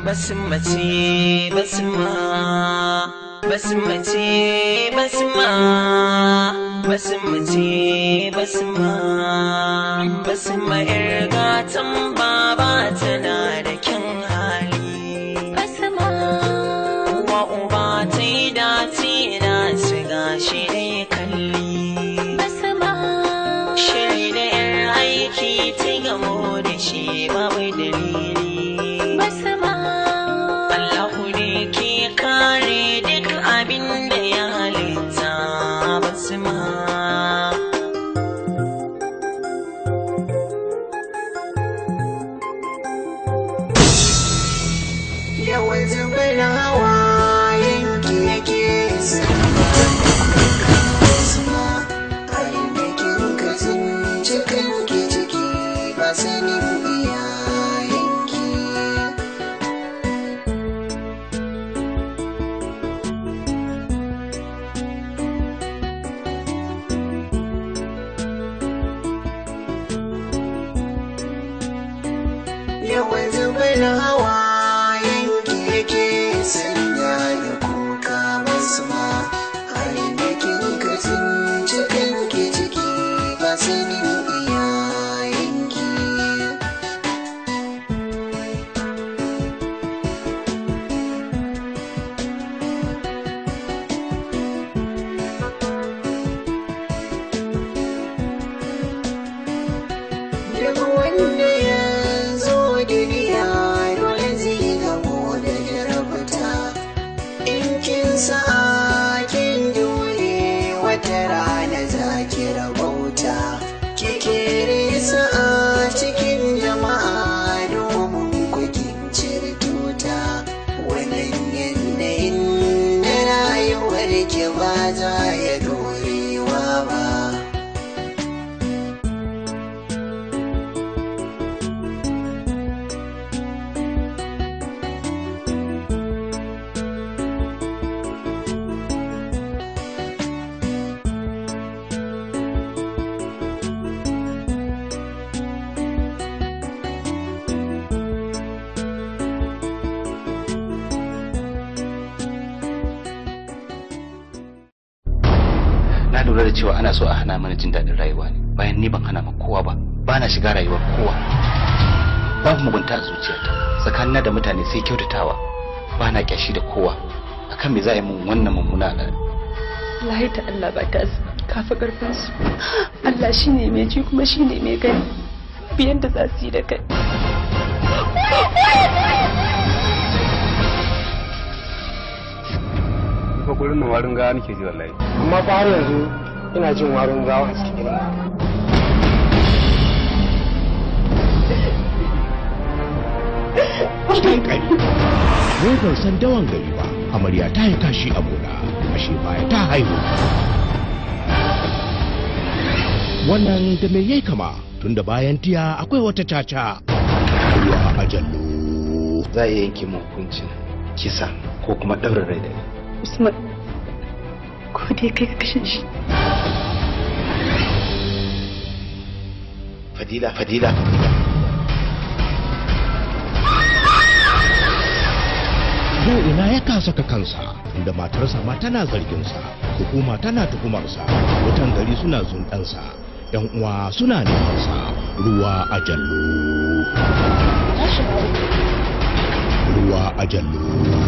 basmace basma basmace basma basmace basma basma yar gatan baba tana da kyan hali basma wa uba ta yi dace na shiga shi ne kalli basma shiri da yar aiki ta gamo da shi babu dalili basma Allahu ne ke kare duk abin da ya halitta basma yawan zubar hawa yanki yake basma halin da kin kazin cikin ke ciki ba sanin iyayenki yawan zubar hawa yanki yake sanya da kuka basma halin da kin kazin cikin ke ciki ba sanin iyayenki duk wanda ya zo duniya dole zai gamo da jarabta in kin sa kin jure wata rana za ki rabauta kike risa a cikin jama'a domin kukin cirtuta wannan yanayin na rayuwar ki ba za ya dorewa ba na lura da cewa ana so a hana mana jin daɗin rayuwa ne bayan ni ban hana ma kowa ba ba na shiga rayuwar kowa babu mugunta a zuciyata tsakanina da mutane sai kyautatawa ba na kyashi da kowa akan me za a yi mun wannan mummuna al'ada wallahi ta Allah ba ta kafa karfin su Allah shine mai ji kuma shine mai gani biyan da za su yi da kai ko gurin nan warin gawa nake ji wallahi amma fa har yanzu ina jin warin gawa a cikin gidan cikin kari ne ban san dawan gari ba amarya ta yi kashi a gona ashe baya ta haihu wannan da me yayi kama tunda bayan tiya akwai wata caca ruwa a jallo za a yanke mu hukuncin kisa ko kuma ɗaurin rai da ni Usman ko dai kai ka kashe shi Fadila yau ina ya kasa ka kansa inda matarsa ma tana zarginsa hukuma tana tuhumarsa wutan gari suna zundansa yan uwa suna nemansa ruwa a jallo ruwa a jallo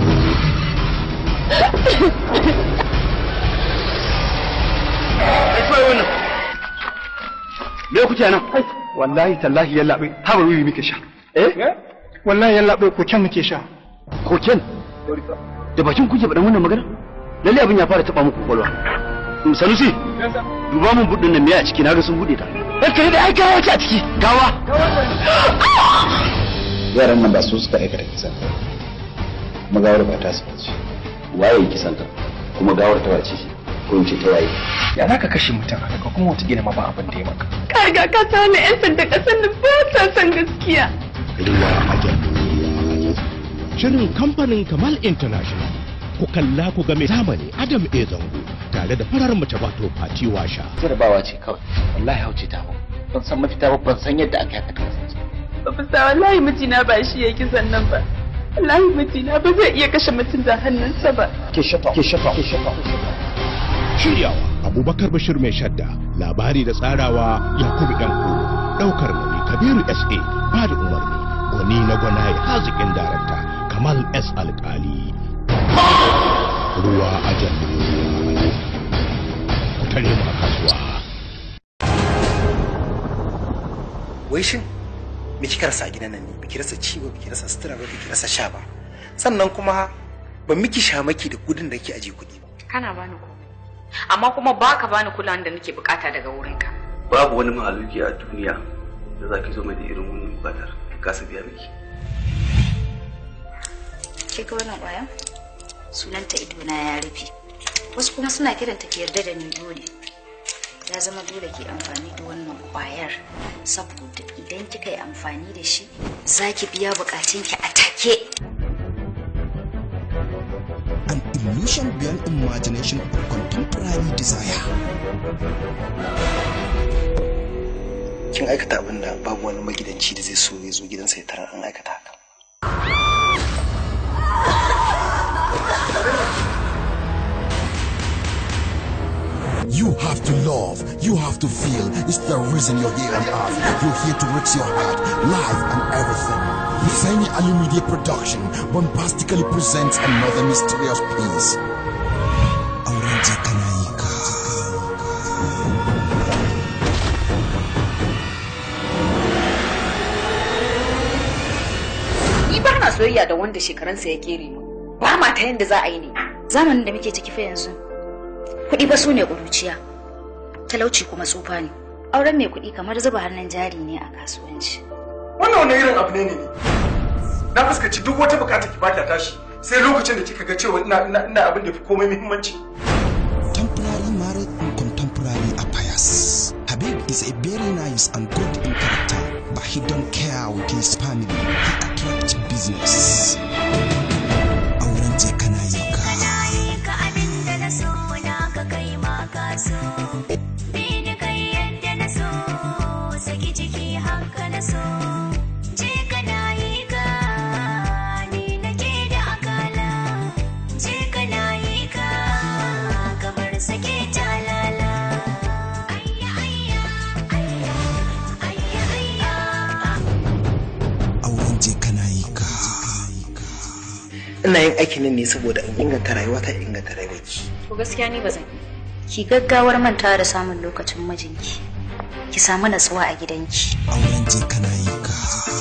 me kuke nan wallahi tallahi yalla bai habar wiwi muke sha wallahi yalla bai koken muke sha koken da bakin kuke faɗan wannan magana lalle abin ya fara taba muku kwalwa Sanusi duba mun budin nan me a ciki naga sun bude ta kai da ai gawa ce a ciki gawa yaran nan ba su suka aikata kisan kuma gawar ba ta sace waye kisan ta kuma gawar ta wace ko in ce ta waye ya zaka kashe mutum haka kuma wata gina ma ba abin da ya maka kaga ka sani yan sanda kasan da ba ta san gaskiya ruwa a jallo shirin kamfanin Kamal International ku kalla ku ga mai zamani Adam A Zango tare da farar mace wato Fati Washa jarabawa ce kawai wallahi hauce ta ban san mafita ba ban san yadda aka haka kasance ba fita wallahi mijina ba shi yake sannan ba wallahi mijina ba zai iya kashe mutum da hannunsa ba. Ke shata. Shiryawa Abubakar Bashir mai shadda, labari da tsarawa Yakubu Danko, daukar nauyi Kabiru SA, ba da umarni gwani na gwanaye hazikin darakta Kamal S Alkali. Ruwa a jallo ku tare mu a kasuwa. Wai shin me kika rasa a gidan nan ne? Biki rasa ci ba, biki rasa sutura ba, biki rasa sha ba. Sannan kuma ban miki shamaki da gudun da kike aje kuɗi ba. Kana bani komai. Amma kuma baka bani kulawan da nake bukata daga wurinka. Babu wani mahaluki a duniya da zaki zo mai da irin wannan bukatar ka kasa biya miki. Ke ga wannan ƙwaya? Sunanta idona ya rufe. Wasu kuma suna kiranta ki yarda da ni dole. Ya zama dole ki amfani da wannan ƙwayar saboda idan kika yi amfani da shi zaki biya bukatunki a take. An illusion beyond imagination of contemporary desire. Kin aikata abin da babu wani magidanci da zai so ya zo gidansa ya tarar an aikata haka. You have to love, you have to feel. It's the reason you're here on earth. You're here to reach your heart, life and everything. Hussaini Ali Media Production bombastically presents another mysterious piece. Aurenta Kanayika. Ni ba na soyayya da wanda shekaransa ya kere mu. Ba ma ta yanda za a yi ne. Zamanin da muke ciki fa yanzu. Kuɗi ba su ne ƙuruciya, talauci kuma tsufa ne. Auren mai kuɗi kamar zuba hannun jari ne a kasuwanci. Wannan wani irin abu ne. Na fuskaci duk wata bukata ki baki tashi sai lokacin da kika ga cewa ina abin da fi komai muhimmanci. Temporary married and contemporary affairs. Habib is a very nice and good in character, but he don't care with his family. He attracts business. Aurenta Kanayika. Ina yin aikin nan ne saboda in inganta rayuwata, in inganta rayuwarki. To gaskiya ni ba zan yi. Ki gaggawar manta da samun lokacin mijinki. Ki samu natsuwa a gidanki. Aurenta Kanayika.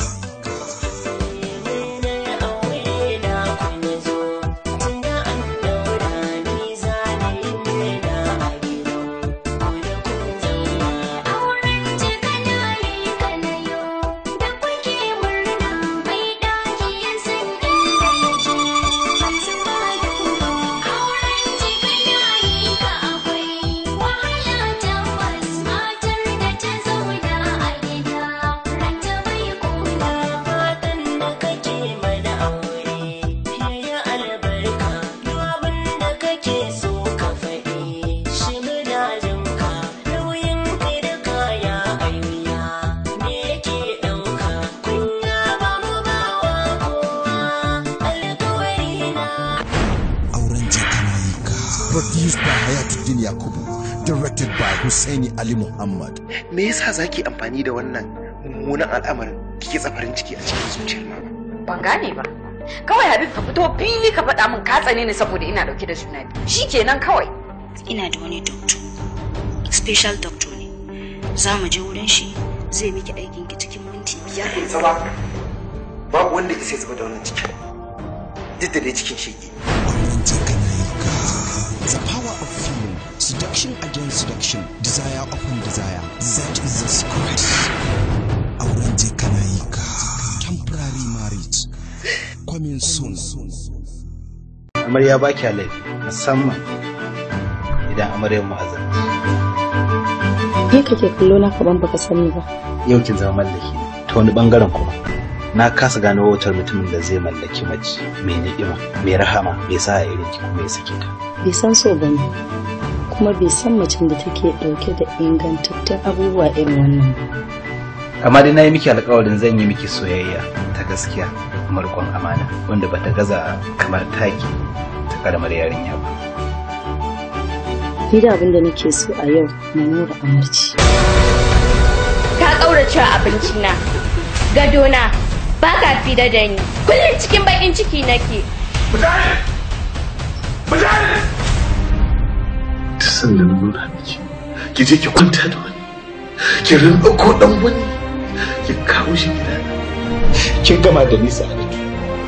Produced by Hayatuddin Yakubu, directed by Hussaini Ali Muhammad. Me yasa zaki amfani da wannan mummunan al'amarin kike tsafarin ciki a cikin zuciyar mama? Ban gane ba. Kawai Habib ka fito fili ka faɗa min ka tsane ni saboda ina dauke da juna biyu. Shikenan kawai. Ina da wani doctor. Special doctor ne. Za mu je wurin shi zai miki aikin ki cikin minti 5. Saba. Babu wanda ke sai zuba da wannan cikin. Duk da dai cikin shege. The power of feeling, seduction against seduction, desire upon desire. That is the secret. Aurenta Kanayika. Temporary marriage. Coming soon. Amarya ba kya laifi, musamman idan amaryar mu'azzam. Ke kake kallo na kaman baka sani ba. Yau kin zama mallaki ta wani bangaren kuma. Na kasa gano wutar mutumin da zai mallaki mace mai ni'ima, mai rahama, mai sa irin ki kuma ya sake ta. Bai san so bane, kuma bai san macen da take dauke da ingantattun abubuwa irin wannan. Amma dai na yi miki alƙawarin zan yi miki soyayya ta gaskiya. kuma riƙon amana wanda bata gaza kamar taki ta karamar yarinya ba. Ni da abin da nake so a yau na nura amarci. Ka ƙaurace abincina, gadona, ba ka fi da ni. Kullum cikin baƙin ciki nake. Mujahid! Mujahid! Ta sanda na nuna miki, ki je ki kwanta da wani, ki rinɗa ko ɗan wani, ki kawo shi gidana. Kin gama da nisa a nake.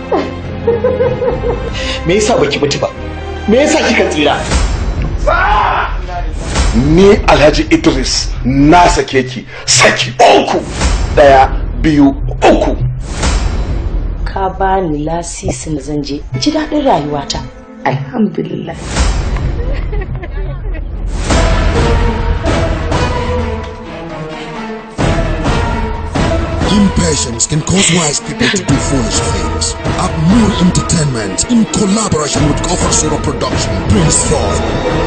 Me yasa baki mutu ba? Me yasa kika tsira? Ni Alhaji Idris na sake ki saki 3. 1, 2, 3. Ka bani lasisin da zan je ji daɗin rayuwata. Alhamdulillah. Impatience can cause wise people to do foolish things. Abnur Entertainment, in collaboration with Gopher Zero Production, brings forth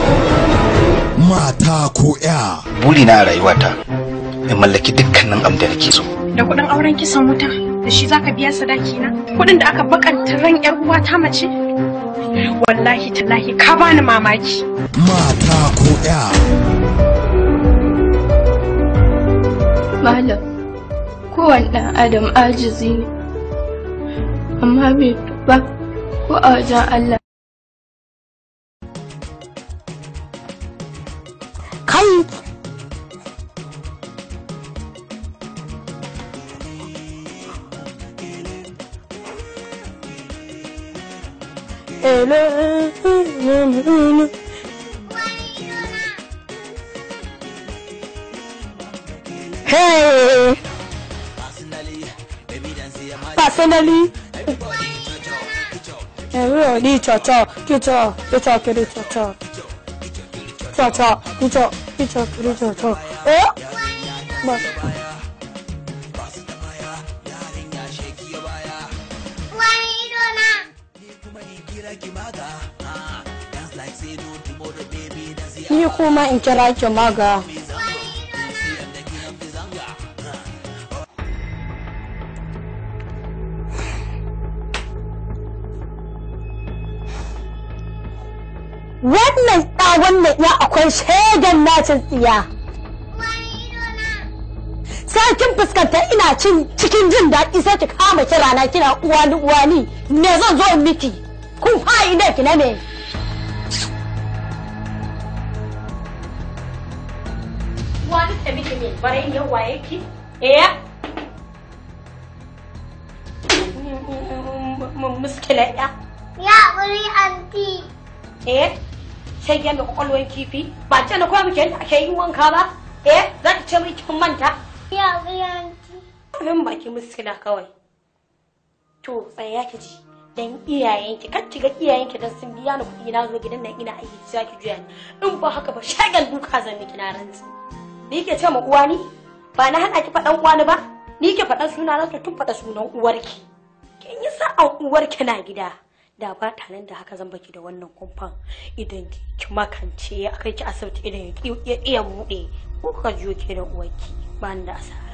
Mata ko ya. Buri na rayuwata in mallaki dukkanin abin da nake so. Da kuɗin auren kisan wuta, da shi zaka biya sadaki na? Kuɗin da aka bakanta ran ƴar uwa ta mace? Wallahi tallahi ka bani mamaki. Mata ko ya. Malam, kowane ɗan adam ajizi ne, amma bai tuba ko a wajen Allah. Kai! Hey! Personally, everybody cha-cha, cha-cha, cha-cha, cha-cha, cha-cha, cha-cha, cha-cha, cha-cha. Oh! Ni kuma in kira ki maga. Wannan ya akwai shaidan nacin tsiya. Sai kin fuskanta ina cikin jin daɗi sai ki kama kira na kina uwani me zan zo miki kun fa'i ne ki na me. Wani ta miki me bare ne waye ki muskila ya buri anti sai ya mai kwakwalwar kifi ba ce na koya muke yadda ake yin wanka ba za ki ce mai kin manta ya buri anti nan baki muskila kawai to tsaya ki ji dan iyayenki kan ki ga iyayenki dan sun biya ni kuɗi na zo gidan nan ina aiki za ki juya ni in ba haka ba shagal duka zan miki na rantsi ni ke ce ma uwa ni ba na hana ki faɗan uwa ni ba ni ke faɗan suna na tun faɗa sunan uwarki kin yi sa'an uwarki na gida da ba ta nan da haka zan baki da wannan kumfan idan ki makance akai ki asibiti idan ya iya buɗe ko ka jiyo ke da uwarki ba ni da asara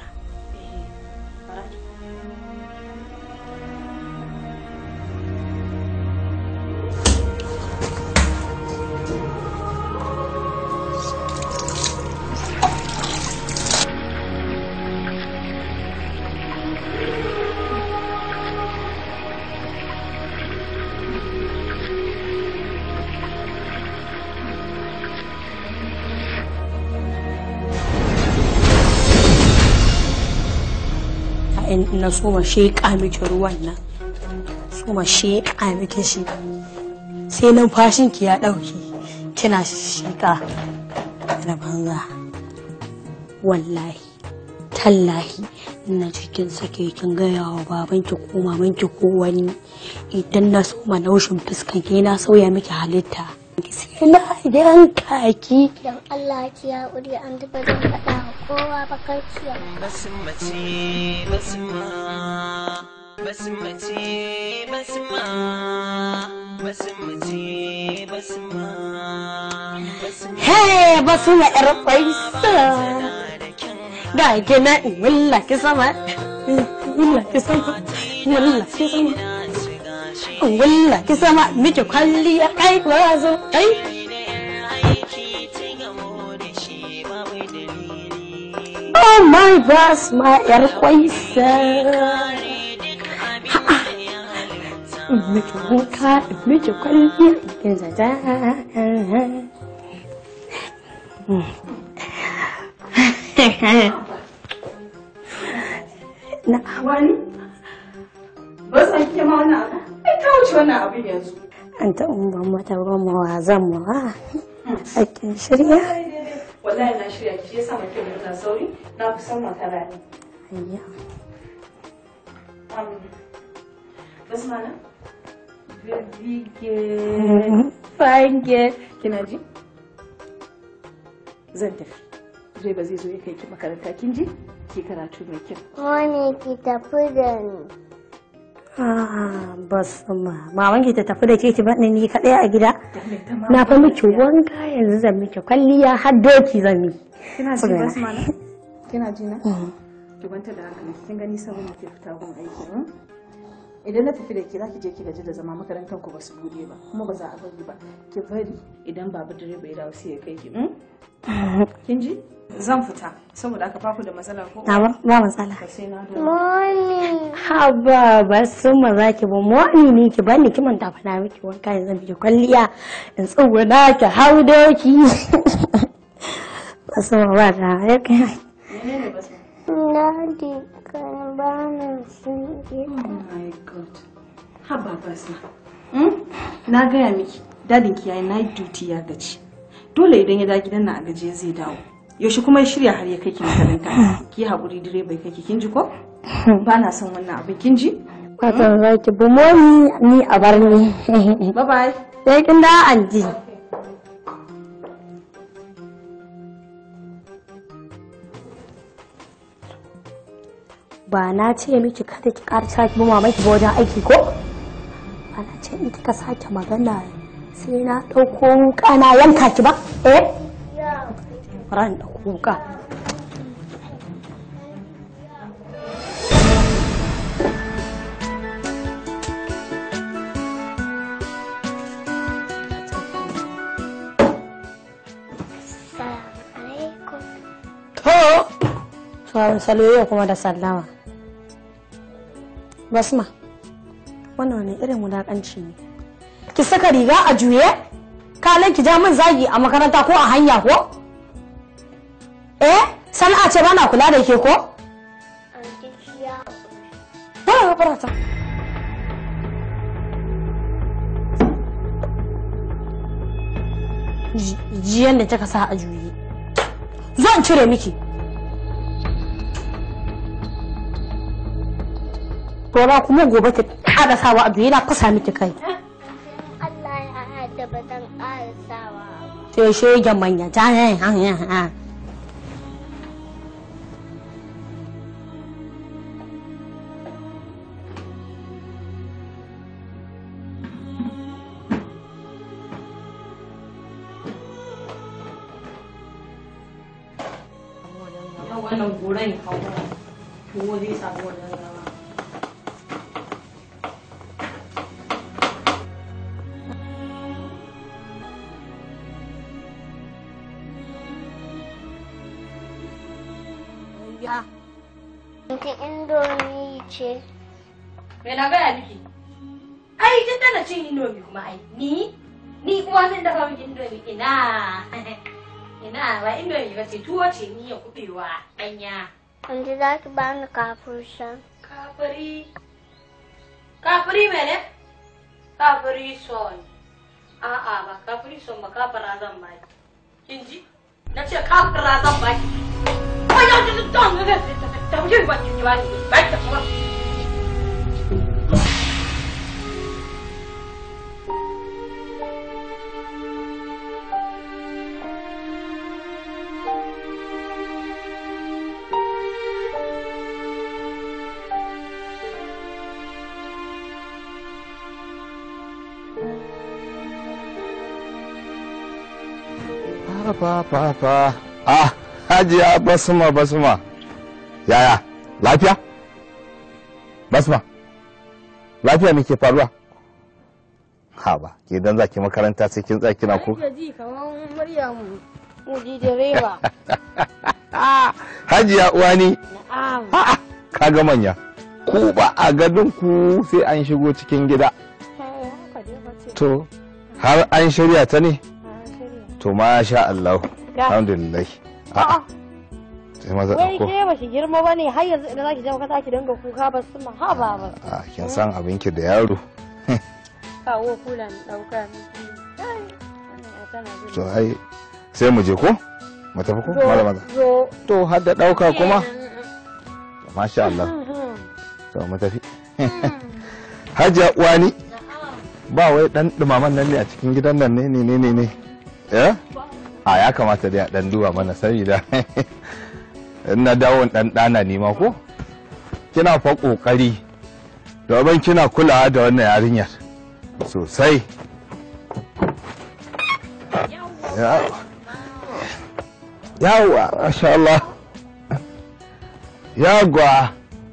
na soma sheƙa miki ruwan nan soma sheƙa miki shi sai numfashinki ya ɗauke kina sheƙa na banza wallahi tallahi na cikin sake kin gaya wa babanki ko mamanki ko wani idan na soma naushin fuskan ki na sauya miki halitta sai na yanka ki dan Allah ki ya uri an duba da faɗa kowa bakarciya basmace basma hey basma yar faisa ga gina in wallaki sama Wallah ki sama. Wallah ki sama miki kwalliya kai kuwa zo kai. Oh my gosh, my yar kwaisa. Miki wanka, miki kwalliya kin zaza. Na wani? Ba san ke ma wannan abu? Ai ta wuce wannan abin yanzu. An ta umban mata goma wa zan mu ha. Aikin shirya. Wallahi na shirya ki yasa muke muna sauri na fi son makara ne. Ayya. Basmana? Bige. Fange. Kina ji? Zan tafi. Direba zai zo ya kai ki makaranta kin ji? Ki karatu mai kyau. Wani ki tafi da ni. Basma. Maman ki ta tafi da ke ki bani ni kadai a gida. Na fa miki wanka yanzu zan miki kwalliya har doki zan yi. Kina ji Basma na? Kina ji na? Ki kwanta da hankali kin gani sabon ki fita gun aiki. Idan na tafi da ke za ki je ki gaji da zama makarantar ku ba su bude ba kuma ba za a bari ba. Ki bari idan babu direba ya dawo sai ya kai ki. Kin ji? Zan fita saboda aka baku da matsala ko ba matsala. Moni. Haba ba sun maza ki ba moni ne ki bani ki manta fada miki wanka yanzu miki kwalliya in tsuguna ki hau doki. Ba sun ba da yake. Menene ba sun? Daddy kan ba na sun yi. Oh my god. Haba ba sun. Na gaya miki dadin ki yayi night duty ya gaci. Dole idan ya da gidan nan a gaje zai dawo. Yaushe kuma ya shirya har ya kai ki makaranta. Ki haƙuri direba kai ki kin ji ko? Ba na son wannan abin kin ji? Fatan za ki bi momi ni a bar ni. Bye bye. Sai kin da anji. Ba na ce miki kada ki ƙara sake bi mamaki ba wajen aiki ko? Ba na ce in kika sake magana sai na ɗauko wuƙa na yanka ki ba? Ran ɗauko wuƙa. To, saloyo kuma da sallama. Basma, wannan wani irin wulaƙanci ne. Ki saka riga a juye? Kalan ki ja min zagi a makaranta ko a hanya ko? Sana'a ce bana kula da ke ko? Ba farata. Jiyan da kika sa a juye. Zan cire miki. Tora kuma gobe ki kada sawa a juye na fasa miki kai. Allah ya hada ba zan ƙara sawa. Sai shegen manya ta hanya. Wannan goran ya hawa ko zai samu wannan zama. Ya. Mutum indomi ce. Me na gaya miki? Ai kin tana cin indomi kuma ai. Ni kuma zan dafa miki indomi ina. Ina ba indomi ba ce tuwo ce ni ya kubewa danya. Wanda za ki ba ni kafursan. Kafiri mene? Kafiri son. A'a ba kafiri son ba kafara zan ba ki. Kin ji? Na ce kafara zan ba ki. Ko ya ji don ga ta wuce ba ki ba ni. Ba ki ta Fa. Hajiya Basma. Yaya? Lafiya? Basma. lafiya me ke faruwa? Ha ba, ke dan zaki makaranta sai kin tsaya kina ko? Ake ji kaman Maryam Mudi direba. Hajiya uwani. Na'am. Kaga manya. Ku ba a gadon ku sai an shigo cikin gida. To, har an shirya ta ne? To masha Allah. Alhamdulillah. A'a. Sai maza Wai ko. ke ba shi girma bane har yanzu idan zaki je makaranta ki dinga kuka ba su ma ha ba ba. A kin san abinki da yaro. Kawo kula ni dauka miki. To ai sai mu je ko? Mu tafi ko? Malama. Zo. To har da dauka kuma? Masha Allah. To mu tafi. Hajiya uwani. Ba wai dan dumaman nan ne a cikin gidan nan ne. Eh? A ya kamata dai a dan duba mana saboda in na dawo dan dana ne ma ko? Kina fa kokari. Domin kina kulawa da wannan yarinyar sosai. Yawa, masha Allah. Yagwa.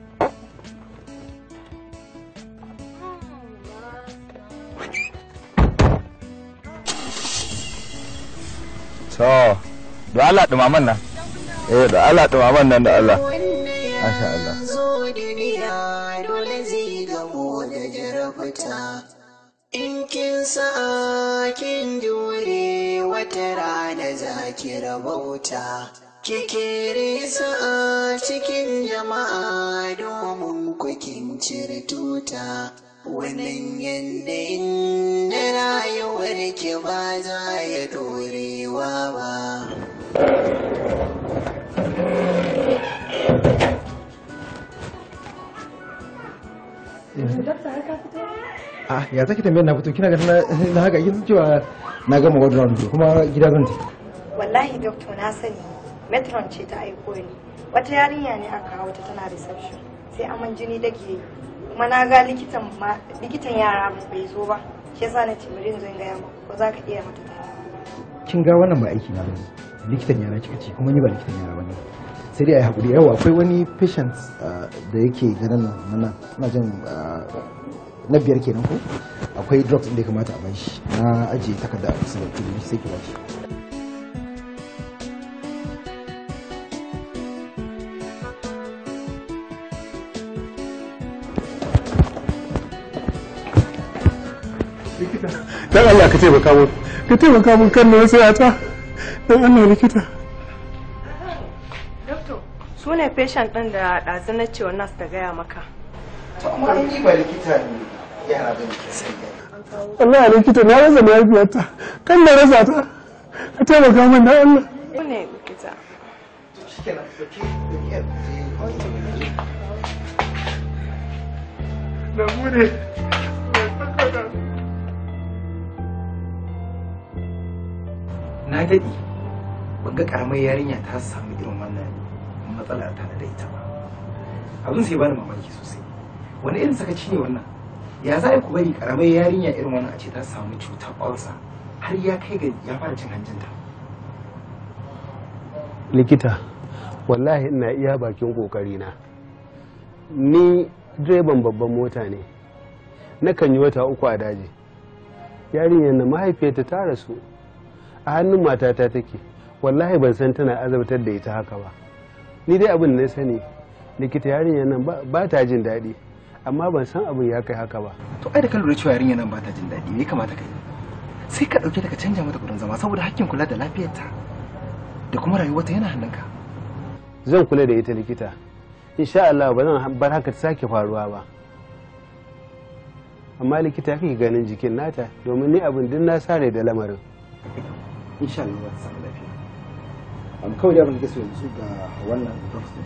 To, da Allah dumaman nan. Da Allah dumaman nan da Allah. Masha Allah. Zo duniya dole zai gamo da jarabta. In kin sa kin jure wata rana za ki rabauta. Kikiri sa'a cikin jama'a domin kukin cire tuta. Wannan yanayin na rayuwar ki ba za ya dorewa ba. Ya zaki tambayar na fito kina ga na haka kin cewa na gama wadda round kuma gida zan tafi. Wallahi doctor na sani metron ce ta aiko ni. Wata yarinya ne aka kawo ta tana reception sai aman jini dake yi. Kuma na ga likitan yara bai zo ba. Shi yasa na ce bari in zo in ga maka ko za ka iya mata ta. Kin ga wannan ba aiki na bane. Likitan yara kika ce kuma ni ba likitan yara bane. Sai dai ai hakuri yawa akwai wani patient da yake ganin nan ina jin na biyar kenan ko akwai drugs da ya kamata a bashi na ajiye takarda a kusa da kudi sai ki bashi. Dan Allah ka taimaka mun kan na sai ta dan Allah likita. Doctor su ne patient din da ɗazu na cewa nurse ta gaya maka. To amma ni ba likita ne yara ba ke sai Allah likita na rasa lafiyarta kan na rasa ta ka taimaka min da Allah. Ku ne likita. Shikenan Na gode. Na daɗe ban ga ƙaramar yarinya ta samu irin wannan matsala ta da ita ba. Abin sai bani mamaki sosai. Wani irin sakaci ne wannan? Ya za ku bari ƙaramar yarinya irin wannan a ce ta samu cutar ulcer har ya kai ga ya fara cin hanjinta? Likita, wallahi ina iya bakin ƙoƙarina. Ni direban babban mota ne. Nakan yi wata 3 a daji. Yarinyar na mahaifiyarta ta rasu. A hannun matata take. Wallahi ban san tana azabtar da ita haka ba. Ni dai abin da na sani likita yarinyar nan ba ta jin daɗi. Amma ban san abin ya kai haka ba. To ai da ka lura cewa yarinyar nan ba ta jin daɗi me ya kamata ka yi? Sai ka ɗauke ta ka canja mata gurin zama saboda hakkin kula da lafiyarta da kuma rayuwarta yana hannunka. Zan kula da ita likita. Insha Allah ba zan bar haka ta sake faruwa ba. Amma likita ya kake ganin jikin nata domin ni abin din na sare da lamarin. Insha Allah za ta samu lafiya. Kawai da abin da ke so yanzu ga wannan drugs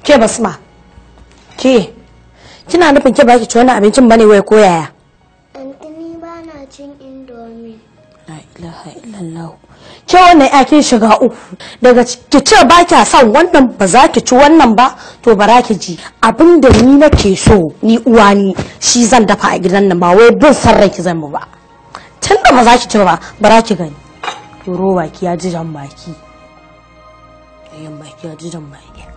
Ke Basma. Ke. Kina nufin ke baki ci wannan abincin bane wai ko yaya? Antini ba na cin indomi. La ilaha illallah. Ke wannan ya kin shiga uku. Daga ki ce ba kya son wannan ba za ki ci wannan ba to bara ki ji. Abinda ni nake so ni uwa ni shi zan dafa a gidan nan ba wai bin san ranki zan ba. Tunda ba za ki ci ba bara ki gani. Yoro baki ya ji jan baki. Yan baki ya ji jan baki.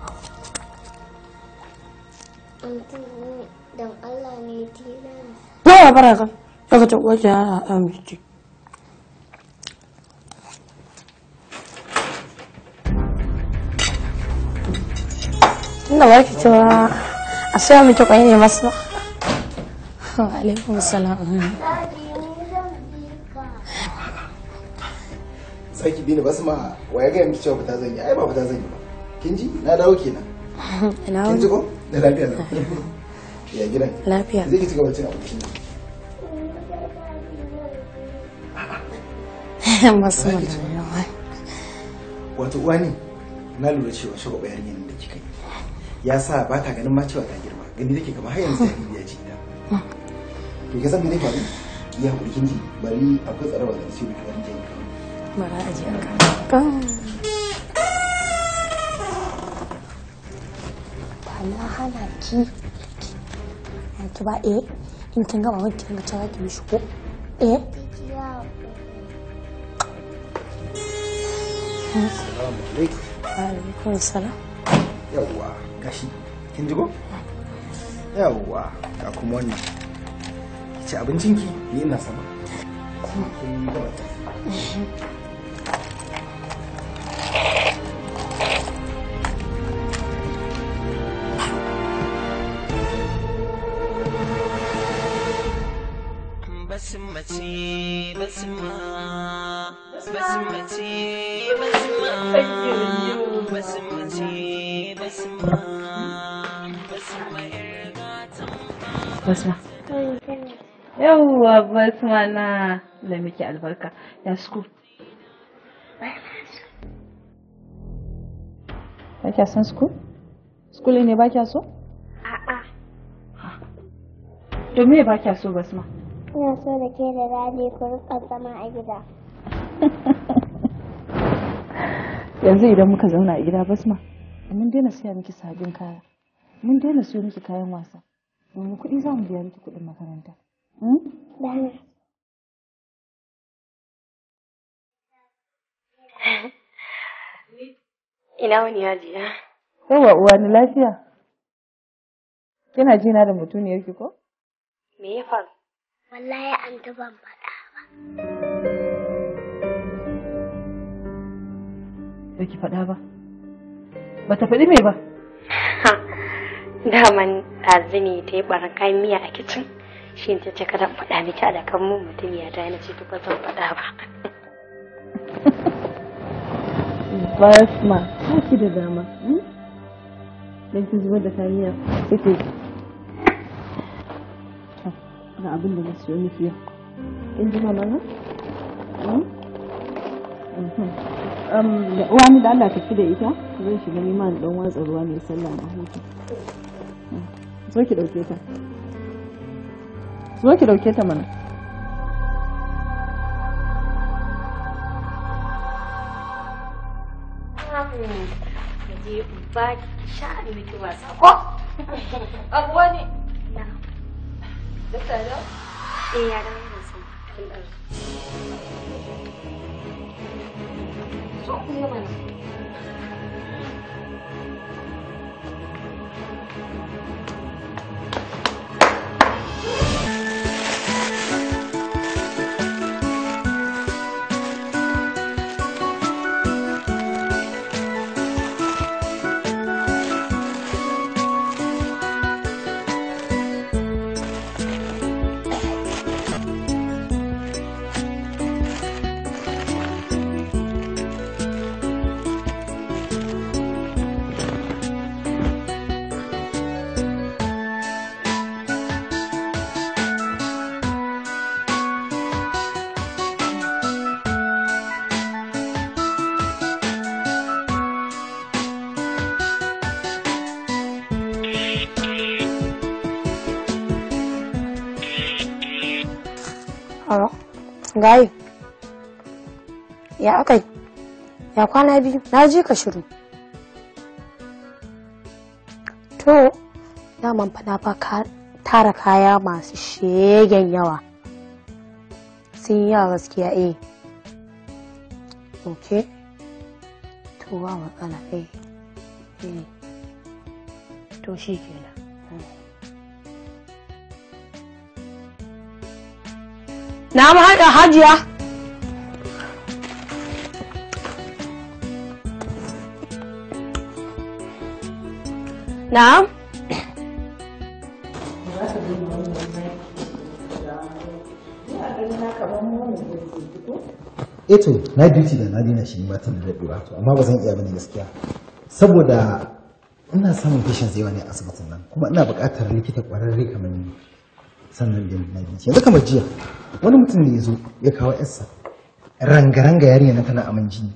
Antini dan Allah ne tilas. Nawa baraka. Daga ta kwaje a amci. Ina barki cewa a saya miki kwai ne masu. Alaikum salam. Sai ki bini Basma, wa ya ga miki cewa fita zan yi? Ai ba fita zan yi ba. Kin ji? Na dawo kenan. Ina Kin ji ko? Da lafiya na. Ya gidan. Lafiya. Zai ki ci gaba cin abinci. Masu Wato uwani, na lura cewa shagwaba yarinyar da kika yi. Ya sa ba ta ganin ma cewa ta girma. Gani take kamar har yanzu jaririya ce ita. To ka san me ne faru? Ya hakuri kin ji bari akwai tsarawa da su biki wani jami'a. Mara aji aka. Ba na hana ki. Ki ba in kin gama wanki kin ga cewa ki bi shi ko? Assalamu alaikum. Alaikum salam. Yawwa gashi kin ji ko? Yawwa ga kuma wannan. Ki ci abincinki ni ina sama. Kin gama ta. Basmati, basma, basmati, basma. Yawwa basma na da miki albarka. Ya school. Ba kya son school? School ne ba kya so? A'a. To me ba kya so basma? Ina so da ke da dadi ku rika zama a gida. Yanzu idan muka zauna a gida basma, mun daina siya miki sabbin kaya. Mun daina siyo miki kayan wasa. Domin kuɗi za mu biya miki kuɗin makaranta. Dana. Ina wani hajiya? Yawa uwa ni lafiya. Kina jina da mutuniyarki ko? Me ya faru? Wallahi an ban faɗa ba. Baki faɗa ba? Bata faɗi me ba? Daman ɗazini ta yi ɓarin kayan miya a kicin. Shi ta ce kada faɗa miki a dakan mun mutum ya ta yana ce ta ba zan faɗa ba. Basma, ba ki da dama. Dan kin zubar da kayan miya sai ki ga abin da na siyo miki yau. In ji mama na? Wani da Allah tafi da ita zan shiga nima da dan watsa ruwa mai sallah na hutu. Zo ki dauke ta. Zo ki dauke ta mana. Je ba ki sha'ani miki wasa ko? Abuwa ne. Da tsada? Ya da mun san kin dar. So ku yi mana. Gaye. Ya akai? Ya kwana biyu? Na ji ka shiru. To, daman fa na fa tara kaya masu shegen yawa. Sun yi yawa gaskiya eh. Okay. To ba matsala eh. To shi kenan. Na ma haɗa hajiya. Na'am. Eto na duty da na dina shi ba ta da daɗewa to amma ba zan iya bane gaskiya saboda ina samun patients yawa ne a asibitin nan kuma ina buƙatar likita ƙwararre kamar ni sannan da na duty yanzu kamar jiya wani mutum ne ya zo ya kawo yarsa ranga-ranga yarinya na tana aman jini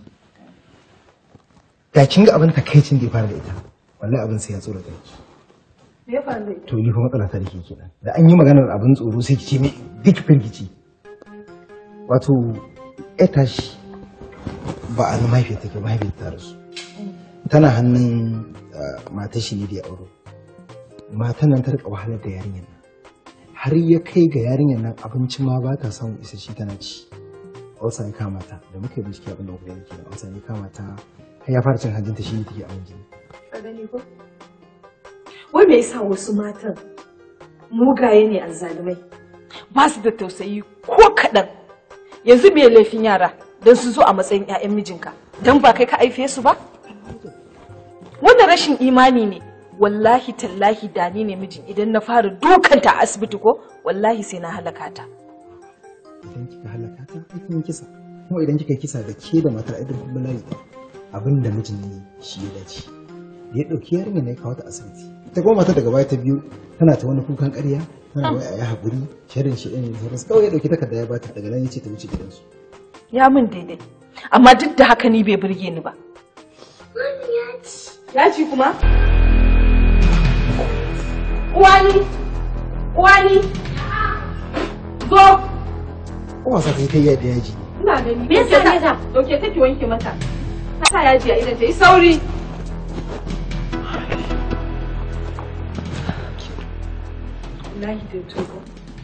da kin ga abin takaicin da ya fara da ita wallahi abin sai ya tsoro da ki me ya faru da ita to ni fa matsala ta dake kenan da an yi maganar abin tsoro sai ki ce me duk firgici wato ita shi ba a mahaifiyar take mahaifiyar ta rasu tana hannun matar shi ne da ya auro matan nan ta rika wahalar da yarinyar nan har ya kai ga yarinyar nan abinci ma ba ta samun isasshe tana ci Hausa ya kama ta da muka yi bincike abin da muka gani kenan Hausa ya kama ta har ya fara cin hajjinta shi ne take awon jini ka gani ko wai me yasa wasu matan mugaye ne azzalumai ba su da tausayi ko kaɗan yanzu me laifin yara don su zo a matsayin 'ya'yan mijinka don ba kai ka aife su ba wannan rashin imani ne wallahi tallahi da ni ne mijin idan na fara dukanta a asibiti ko wallahi sai na halaka ta idan kika halaka ta kin kisa kuma idan kika kisa da ke da matar aidan kuma layi abin da mijin ne shi ya dace ya dauki yarinya ne kawo ta asibiti ita kuma matar daga baya ta biyu tana ta wani kukan ƙarya tana wai a yi haƙuri shirin shi ɗin ne kawai ya dauki takarda ya bata daga nan ya ce ta wuce gidansu ya min daidai amma duk da haka ni bai burge ni ba ya ci kuma uwani zo wasa sai ta yi da yaji ina gani me yasa ne ta dauke take wanke mata ta sa yaji a idan ta yi sauri wallahi da tuko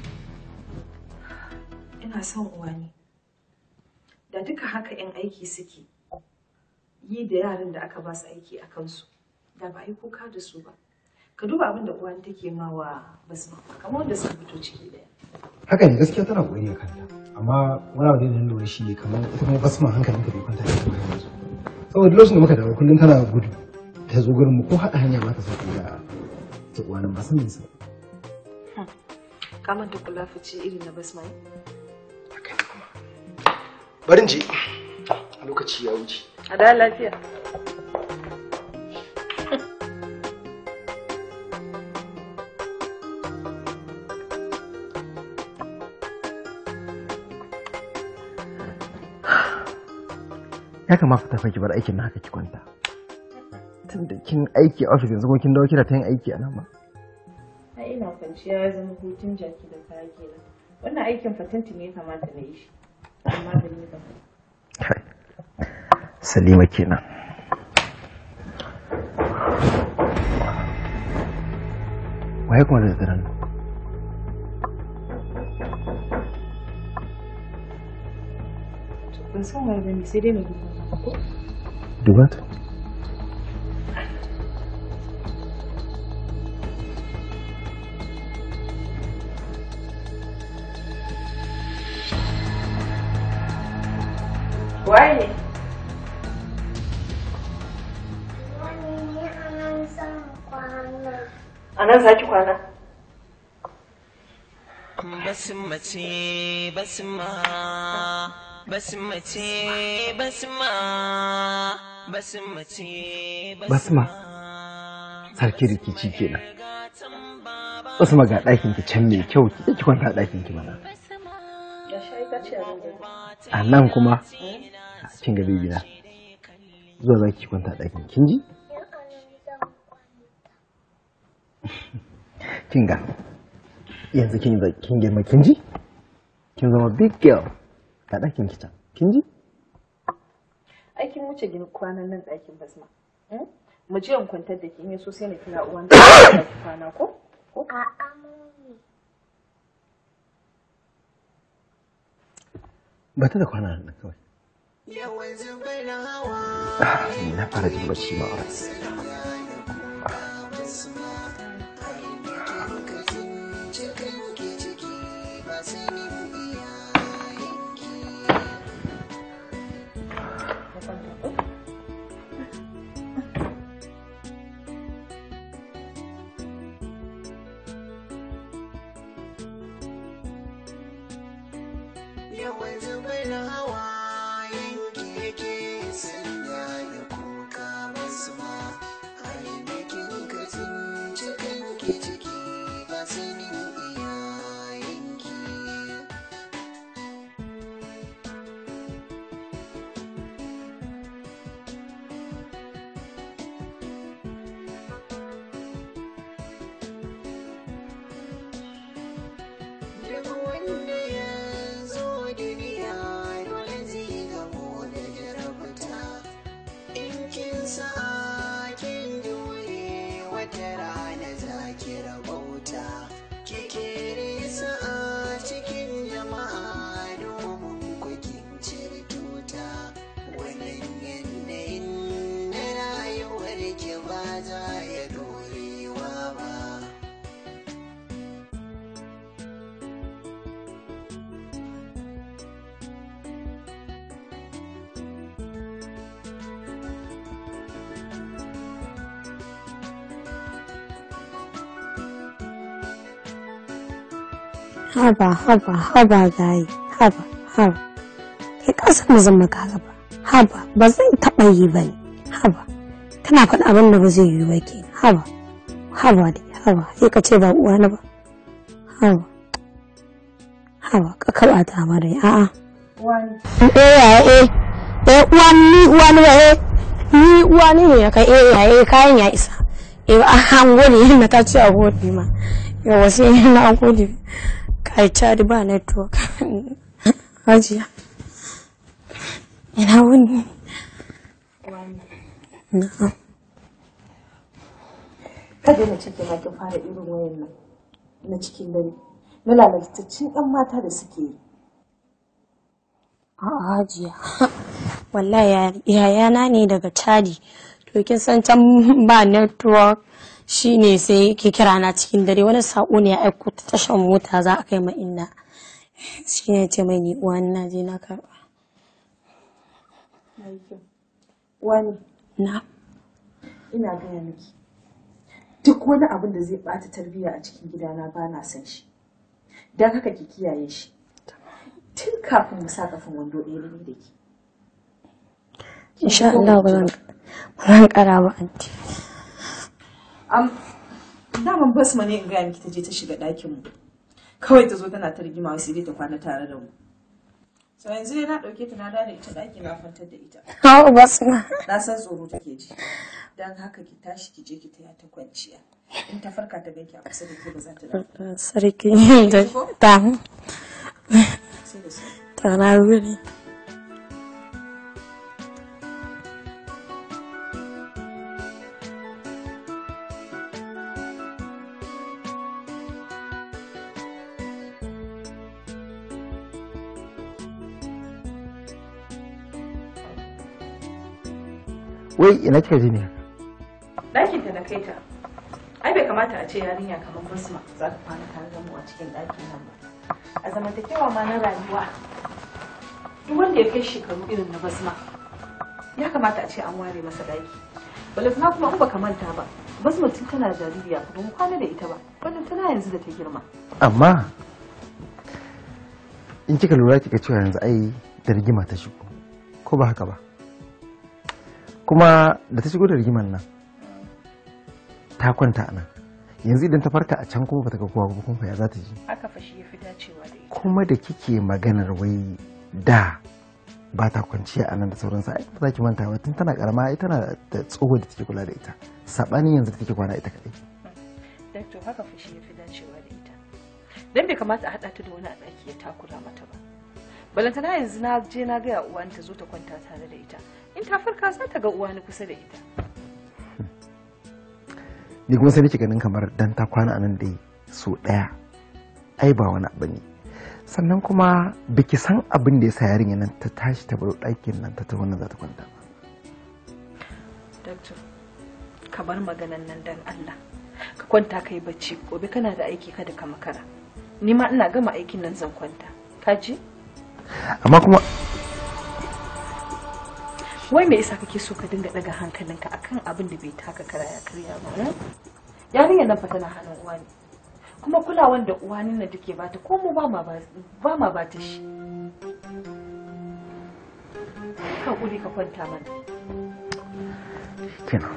ina son uwani da duka haka yan aiki suke yi da yaran da aka ba su aiki a kansu da ba a yi kuka da su ba ka duba abin da uwani take ma wa basma kamar wanda suka fito ciki daya haka ne gaskiya tana kokari a kanta amma wani abu da na lura shi ne kamar ita kuma basma hankalin ta bai kwanta da ita yanzu saboda lokacin da muka dawo kullum tana gudu ta zo gurin mu ko haɗa hanya ba ta so da ta uwanin ba san sa ka manta kula fice irin na basma haka ne kuma barin je a lokaci ya wuce a da lafiya ya kamata ta faki bar aikin na haka ki kwanta tunda kin aiki a office yanzu kuma kin dawo kina ta yin aiki a nan ba ai ina kwanciya ya zama hutun jaki da kaya kenan wannan aikin fatanti ne kamata na yi shi amma da ni ba Salima kenan waye kuma da daren ban san wani bane sai dai na duba ko duba ta waye a nan za ki kwana basma ce basma basma ce basma basma ce basma sarki rikici kenan basma ga ɗakin ki can mai kyau ki kwanta a ɗakin ki mana a nan kuma kin ga bibina zuwa za ki kwanta a ɗakin kin ji kin ga yanzu kin girma kin ji kin zama big girl ga ɗakin kita kin ji aikin wuce gini kwanan nan ɗakin basma mu je in kwantar da ke ne so sai na kira uwan da ta kwana ko ba ta da kwana nan kawai na fara jin bacci ma haba gayi haba kai kasar da zan maka haba ba zai taɓa yi ba ne haba kana faɗa abin da ba zai yi ba ke haba sai ka ce ba uwa na ba haba ka karɓa ta mara a'a ni uwa ne ya kai yaye kayan ya isa an gode yin ta ce a gode ma yawa sai na gode kai cari ba network hajiya ina wuni na'am kada na cike ma kin fara irin wayan nan na cikin dare na lalataccen yan mata da suke yi a'a hajiya wallahi yayana ne daga Chadi to kin san can ba network shine sai yake kira na cikin dare wani sako ne ya aiko ta tashar mota za a kai ma inna shine ce mai ni uwan na je na karba wani na ina gaya miki duk wani abin da zai bata tarbiyya a cikin gidana ba na san shi don haka ki kiyaye shi tun kafin mu sa kafin wando ɗaya da ki insha Allah ba zan kara ba anti daman basma ne in gaya miki ta je ta shiga ɗakin mu kawai ta zo tana ta rigima sai dai ta kwana tare da mu so yanzu dai na ɗauke ta na da ita ɗaki na kwantar da ita basma na san tsoro take ji dan haka ki tashi ki je ki taya ta kwanciya in ta farka ta ganki a kusa da ke ba za ta da sarki da ta na wuri wai ina kika ji ne ɗakin ta na kai ta ai bai kamata a ce yarinya kamar basma za ta kwana tare da mu a cikin ɗakin nan ba a zamantakewa ma na rayuwa duk wanda ya kai shekaru irin na basma ya kamata a ce an ware masa ɗaki balantana kuma in baka manta ba basma tun tana jaririya ba mu kwana da ita ba balantana yanzu da ta girma amma in kika lura kika cewa yanzu ai da rigima ta shigo ko ba haka ba kuma da ta shigo da rigiman nan ta kwanta a nan yanzu idan ta farka a can kuma bata ga kowa ba kuma ya za ta ji haka fa shi yafi dacewa da ita kuma da kike maganar wai da ba ta kwanciya a nan da sauransu ai ba za ki manta ba tun tana karama ai tana da tsoho da take kula da ita sabanin yanzu da take kwana ita kadai to haka fa shi yafi dacewa da ita dan bai kamata a haɗa ta da wani a ɗaki ya takura mata ba. Balantana yanzu na je na gaya uwani ta zo ta kwanta tare da ita. In ta farka za ta ga uwani kusa da ita. Ni kuma sai nake ganin kamar dan ta kwana anan dai so ɗaya ai ba wani abu ne. Sannan kuma biki san abin da ya sa yarinya nan ta tashi ta bar ɗakin nan ta wannan za ta kwanta ba. Doctor, ka bar maganan nan dan Allah. Ka kwanta kai bacci, gobe kana da aiki kada ka makara. Ni ma ina gama aikin nan zan kwanta. Ka ji? Amma kuma wai me yasa kake so ka dinga daga hankalinka akan abin da bai taka kara ya karya ba? Yarinyar nan fa tana hannun uwa ne. Kuma kulawan da uwanin nan take bata ko mu ba ma bata shi. Ka kuri ka kwanta mana. Kenan.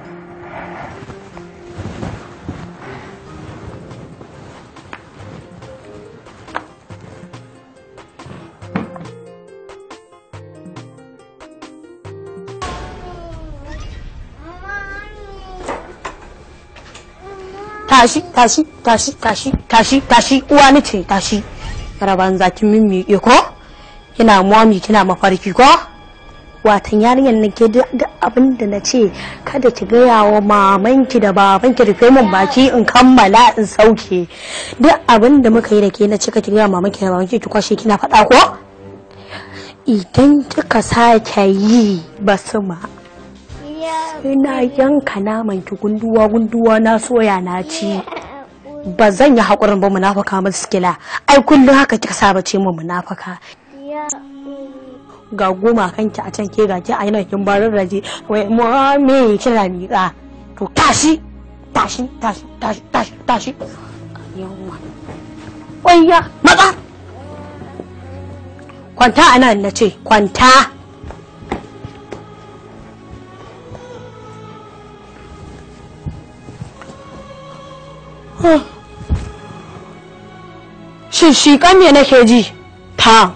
tashi uwa ni ce tashi raban zakin mimmiƙe ko kina muwami kina mafarki ko watan yarinyar nan ke duk abin da na ce kada ki gaya wa mamanki da babanki rufe min baki in kammala in sauke duk abin da muka yi da ke na cika ki gaya mamanki da babanki ki kwashe kina faɗa ko idan kika sake yi basuma ina yanka naman ki gunduwa na soya na ci ba zan yi haƙurin ba munafaka muskila ai kullum haka kika saba ce mu munafaka ga goma kanki a can ke ga ki a yana kin barin raje wai me kina miƙa to tashi yawa wayya matsa kwanta anan nace kwanta shi me nake ji ta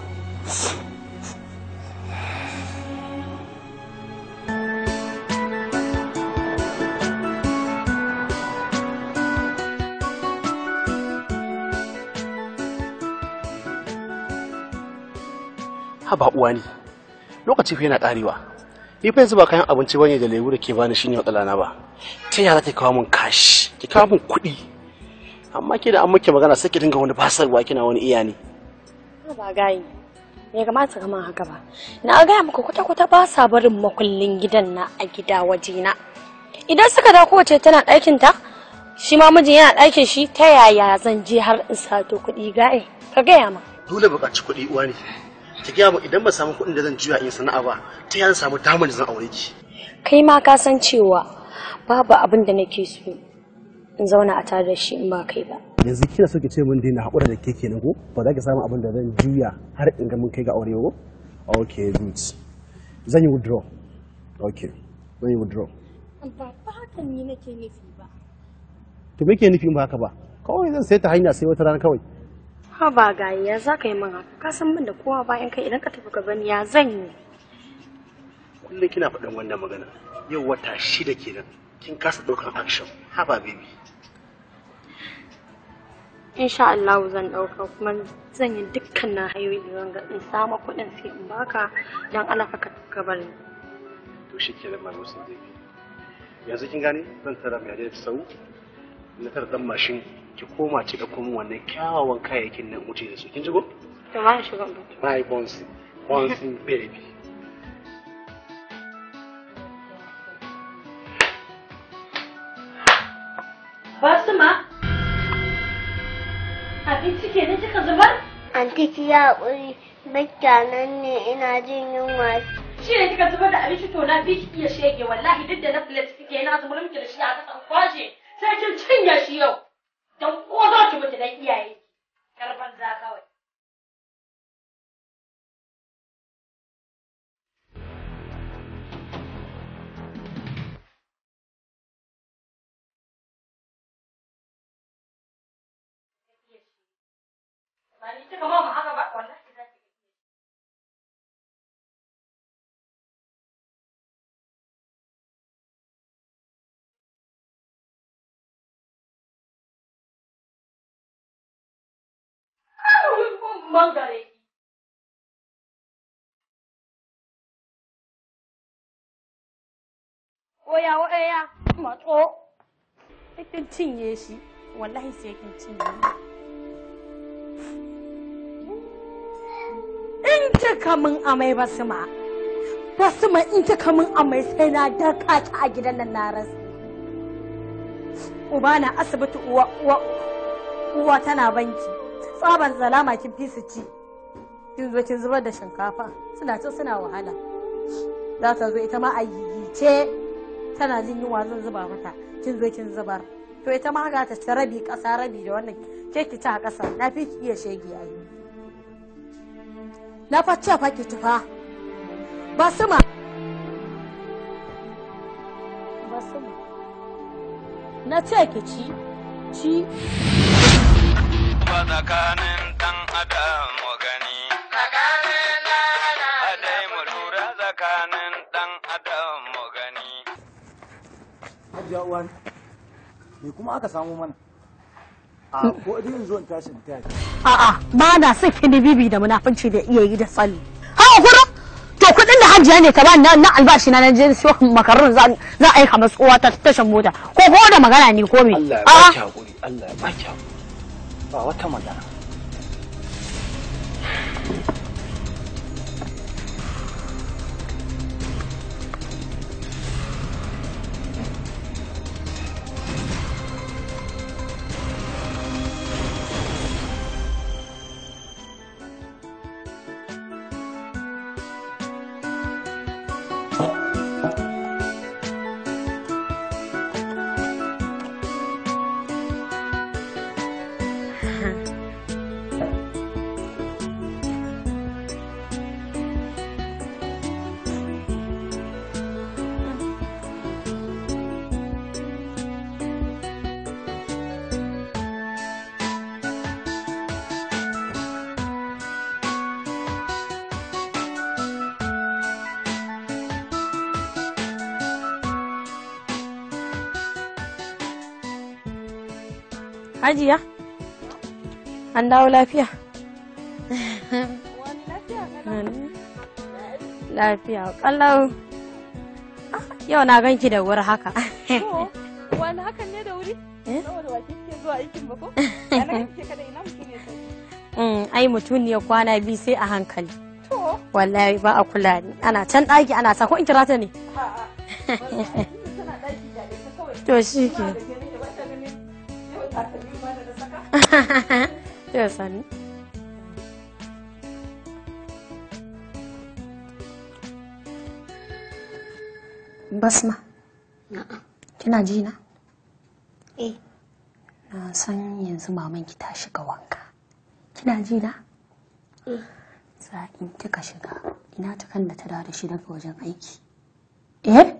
haba uwani lokaci fa yana karewa ni fa yanzu ba kayan abinci bane da lemu da ke bani shine matsala na ba ta yaya ta kawo min kashi ki kawo min kuɗi amma ke da an muke magana sai ki dinga wani basarwa kina wani iya ne ba gayi me kamata kaman haka ba na ga maka kwata ba sa barin makullin gidan na a gida wajena idan suka da kowace tana ɗakin ta shi ma mijin yana ɗakin shi ta yaya zan je har in sato kuɗi gaye ka gaya ma dole buƙaci kuɗi uwa ne ki gaya mu idan ba samu kuɗin da zan juya in sana'a ba ta yaya samu damar da zan aure ki kai ma ka san cewa babu abin da nake so in zauna a tare da shi in ba kai ba yanzu kina so ki ce mun daina haƙura da ke kenan ko ba za ki samu abin da zan juya har in ga mun kai ga aure ba ko okay good zan yi withdraw okay zan yi withdraw ba haka ni nake nufi ba to me ke nufi in ba haka ba kawai zan sai ta hanya sai wata rana kawai ha ba gayi ya za ka yi min haka ka san min da kowa bayan kai idan ka tafi ka bani ya zan yi kullum kina faɗin wannan magana yau wata 6 kenan kin kasa ɗaukan action ha ba baby insha Allah zan ɗauka kuma zan yi dukkanin hanyoyi da zan ga in samu kuɗin sai in baka don Allah ka bari to shi kenan ma musu baby yanzu kin gane zan tara mai da sau na tara dan mashin ki koma ki da kuma wannan kyawawan kayayyakin nan wuce da su kin ji go to ma shiga ba my bonsi baby Basma abinci ke nan kika zubar? Anti ki haƙuri bakka nan ne ina jin yunwa. Shi ne kika zubar da abinci to na bi ki iya shege wallahi duk da na plate kike yana zubar miki da shi a kasan kwashe sai kin cinye shi yau. Dan ko za ki mutu dan iyaye. Karban za kawai. Ba ni kika ma haka ba wallahi. mangare. Oya, matso. Kin cinye shi, wallahi sai kin cinye. In kika min amai Basma in kika min amai sai na daka ki a gidan nan na rasa. Uba na asibiti uwa tana banki. Tsaban zalama kin fi su ci. Kin zo kin zubar da shinkafa. Suna ci suna wahala. Za ta zo ita ma a yiyice tana jin yunwa zan zuba mata. Kin zo kin zubar. To ita ma haka ta ci rabi ƙasa rabi da wannan ke ki ci a ƙasa. Na fi ki iya shege a yi. Na fa ce fa ki tufa. Basma. Na ce ki ci. Ba tsakanin ɗan adam mu gani. A dai mu lura tsakanin ɗan adam mu gani. Hajiya uwan, me kuma aka samu mana? A ko dai in zo in tashi in tashi. A'a, ba na son kini bibi da munafunci da iya yi da tsalli. Ha gura? To kuɗin da hajiya ne ta ba na albashi na je siyo makarun za a aika masu uwa ta tashan mota. Ko da magana ne ko me? Allah ya baki hakuri, Allah ya baki hakuri. Ba wata magana. Hajiya, an dawo lafiya? Lafiya, kallau. Yau na ganki da wuri haka. Wani hakan ne da wuri? Saboda wa kike zuwa aikin ba ko? Ana kike kada ina mutum ne sai. Ai mutuniyar kwana biyu sai a hankali. Wallahi ba a kula ni. Ana can ɗaki ana sa ko in kira ta ne? To shi ke. Ya sani. Basma. Kina ji na? Na san yanzu mamanki ta shiga wanka. Kina ji na? Za in kika shiga. Ina ta kan da ta da shi daga wajen aiki. Idan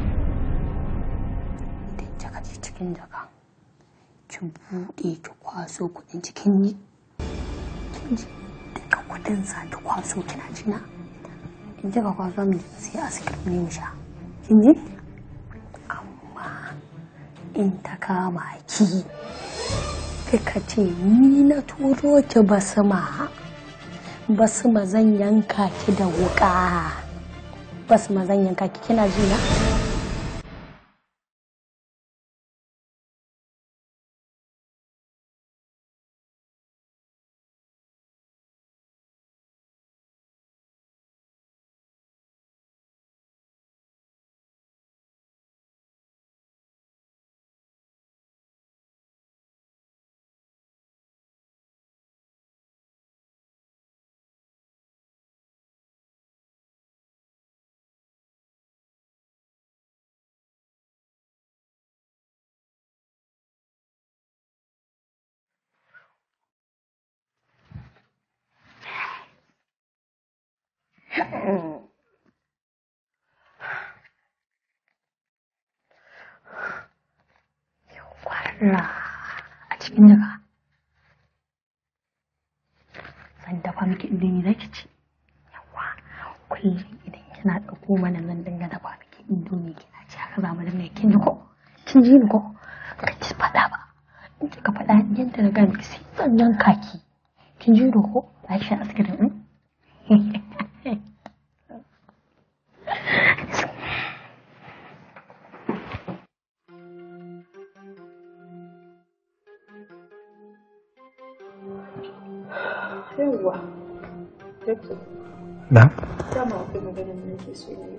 kika je cikin jaka. Ki buɗe ki kwaso kuɗin cikin yi. Kin ji daga kuɗin sa ki kwaso kina jina. In kika kwaso min sai a saki ne mu sha. Kin ji? Amma in ta kama ki kika ce ni na turo ki Basma zan yanka ki da wuƙa. Basma zan yanka ki kina ji na? Kwarra a cikin daga zan dafa miki indomi za ki ci. Yawa kullum idan kina ɗauko mana zan dinga dafa miki indomi kina ci haka za mu dinga kin ji ko? Kin ji ni ko? Ka ci faɗa ba. In kika faɗa yadda na gaya miki sai zan yanka ki. Kin ji ni ko? ɗakin askirin yawwa na dama akwai maganar da nake so yi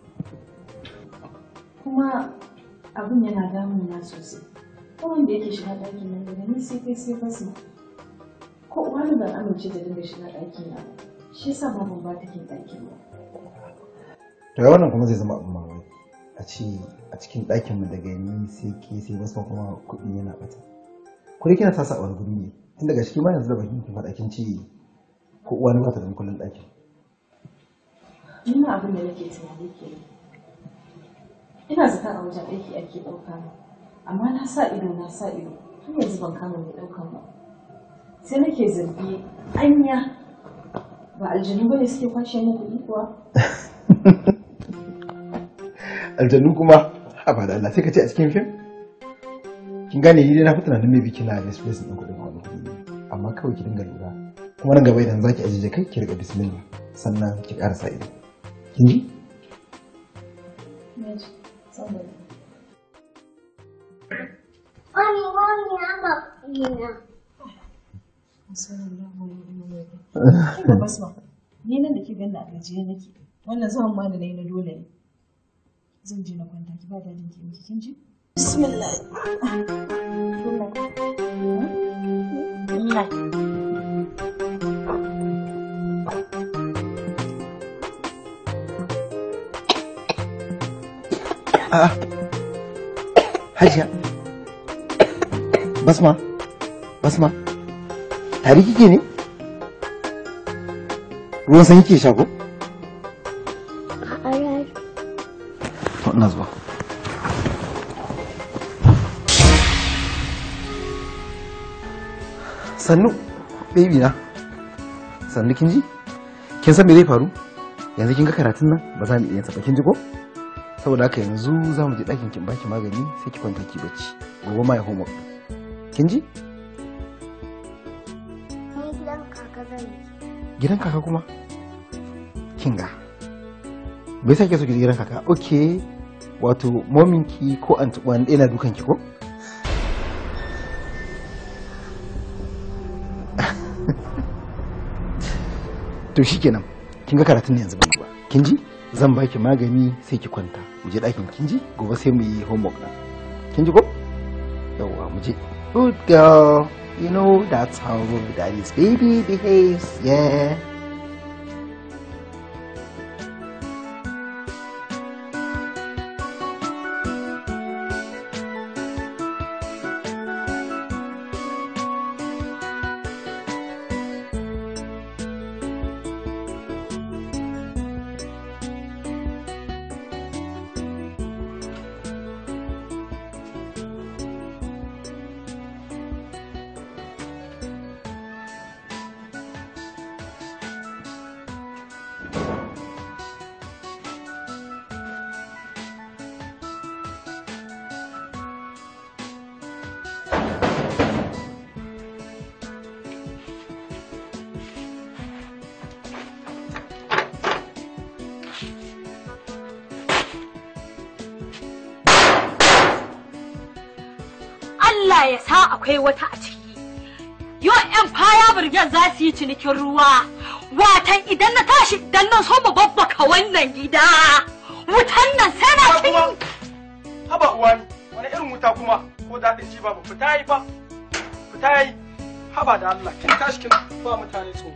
kuma abin yana damuna sosai ko wanda yake shiga ɗakin nan daga ni sai kai sai basma ko wani ban amince da dinga shiga ɗakin nan shi yasa ma ban ba take ɗakin ba to ya wannan kuma zai zama abin mamaki a ce a cikin ɗakin mu daga ni sai ke sai basma kuma kuɗi yana ɓata kuɗi kina tasa a wani guri ne tun daga shi ma yanzu da bakin kin faɗa kin ce ko uwa ne ba ta da kullun ɗakin ni ma abin da nake tunani ke ina zata a wajen aiki ake ɗauka amma na sa ido har yanzu ban kama mai ɗaukan ba sai nake zargi anya ba aljanu bane suke kwashe min kuɗi kuwa aljanu kuma haba da Allah sai ka ce a cikin fim kin gane ni dai na fi tunanin mai biki na displace ɗin kuɗin wani kuɗi amma kawai ki dinga lura kuma nan gaba idan zaki ajiye kai ki riga bismillah sannan ki ƙara sa ido kin ji Wani haka ina. Kinga basma, ni nan da ke ganna a gajiye nake. Wannan zaman ma da nayi na dole ne. Zan je na kwanta ki ba dadin ki miki kin ji? Bismillah. Hajiya Basma tare kike ne? Ruwan sanyi ke sha ko? To ina zuwa. Sannu baby na. Sannu kin ji? Kin san me zai faru? Yanzu kin ga karatun nan ba za mu iya yin sa ba kin ji ko? Saboda haka yanzu za mu je ɗakin kin baki magani sai ki kwanta ki bacci. Gobe ma ya homework. Kin ji? Gidan kaka zan yi. Gidan kaka kuma? Kin ga. Bai sake so ki gidan kaka. Okay. Wato mominki ko anti wani ɗaya na dukan ki ko? To shikenan. Kin ga karatun ne yanzu ban ba. Kin ji? Zan baki magani sai ki kwanta. Mu je ɗakin kin ji? Gobe sai mu yi homework na. Kin ji ko? Yawwa mu je. Good girl. You know that's how daddy's baby behaves. Yeah. Allah ya sa akwai wata a ciki. Yo Empire Brigade za su yi cinikin ruwa. Watan idan na tashi idan nan so mu babbaka wannan gida. Wutan nan sai na cin. Haba uwani, wani irin wuta kuma ko daɗin ci babu fita yi fa. Fita yi. Haba da Allah, kin tashi kin ba mutane tsoro.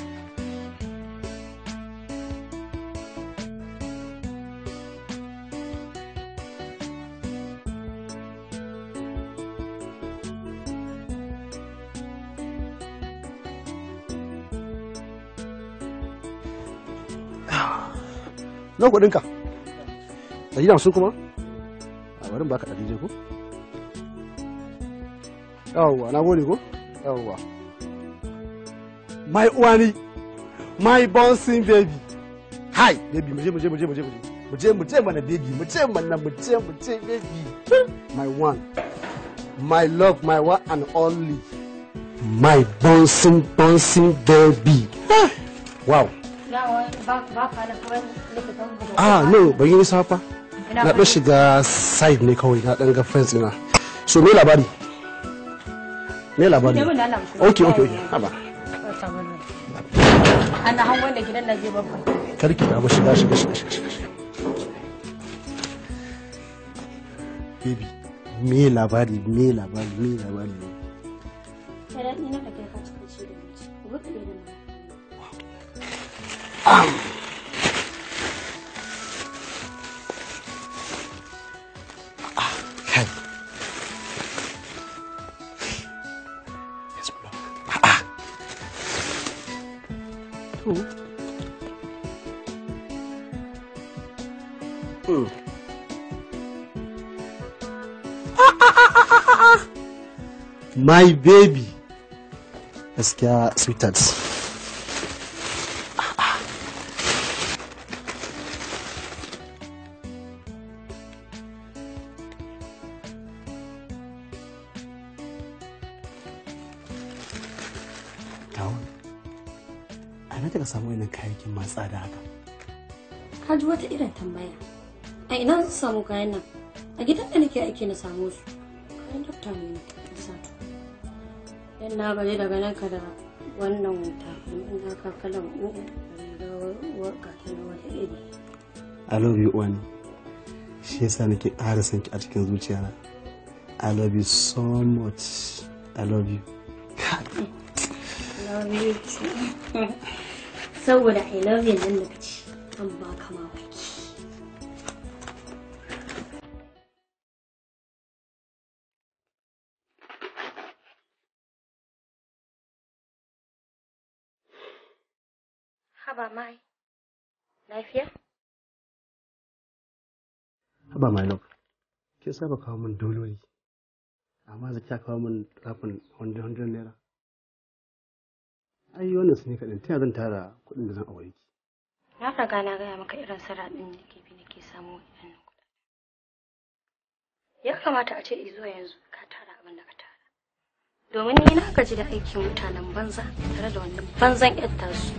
Nawa kuɗinka? Ɗari da hamsin kuma? A bari baka ɗari je ko? Yawwa, na gode ko? Yawwa. My uwani, my bouncing baby. Hi, baby, muje mana baby, muje baby. My one, my love, my one and only. My bouncing baby. Wow. No, ban yi nisa fa. Na ɗan shiga side ne kawai, na ɗan ga friends ina. So me labari? Okay. Haba. Ana hangon da gidan da zai babba. Karki da ba shiga. Baby, me labari. Sai ni na kake ka cikin shi da mutum. Wuce da Kai. Yes, bro. My baby. Gaskiya sweetheart. Ana daga samu wannan kayayyakin masu tsada haka. Ka ji wata irin tambaya. A ina zan samu kayan nan? A gidan da nake aiki na samu su. Kayan dokta ne na sato. Yan na gaji daga nan ka da wannan wuta. Ina ka kalan waka ta na wata iri. I love you, Wani. Shi yasa nake ƙara son ki a cikin zuciyana. I love you so much. I love you. Love you too. Saboda I love you nan da kace an baka mamaki. Haba mai. Lafiya? Haba my love. Ke saba kawo min dololi. Amma zaki kawo min rafin 100 naira. Ai wannan su ne kaɗan ta zan tara kuɗin da zan aure ki. Na riga na gaya maka irin sara ɗin da nake samu idan kuɗi. Ya kamata a ce zuwa yanzu ka tara abin da ka tara. Domin ni na gaji da aikin mutanen banza tare da wannan banzan ƴar tasu.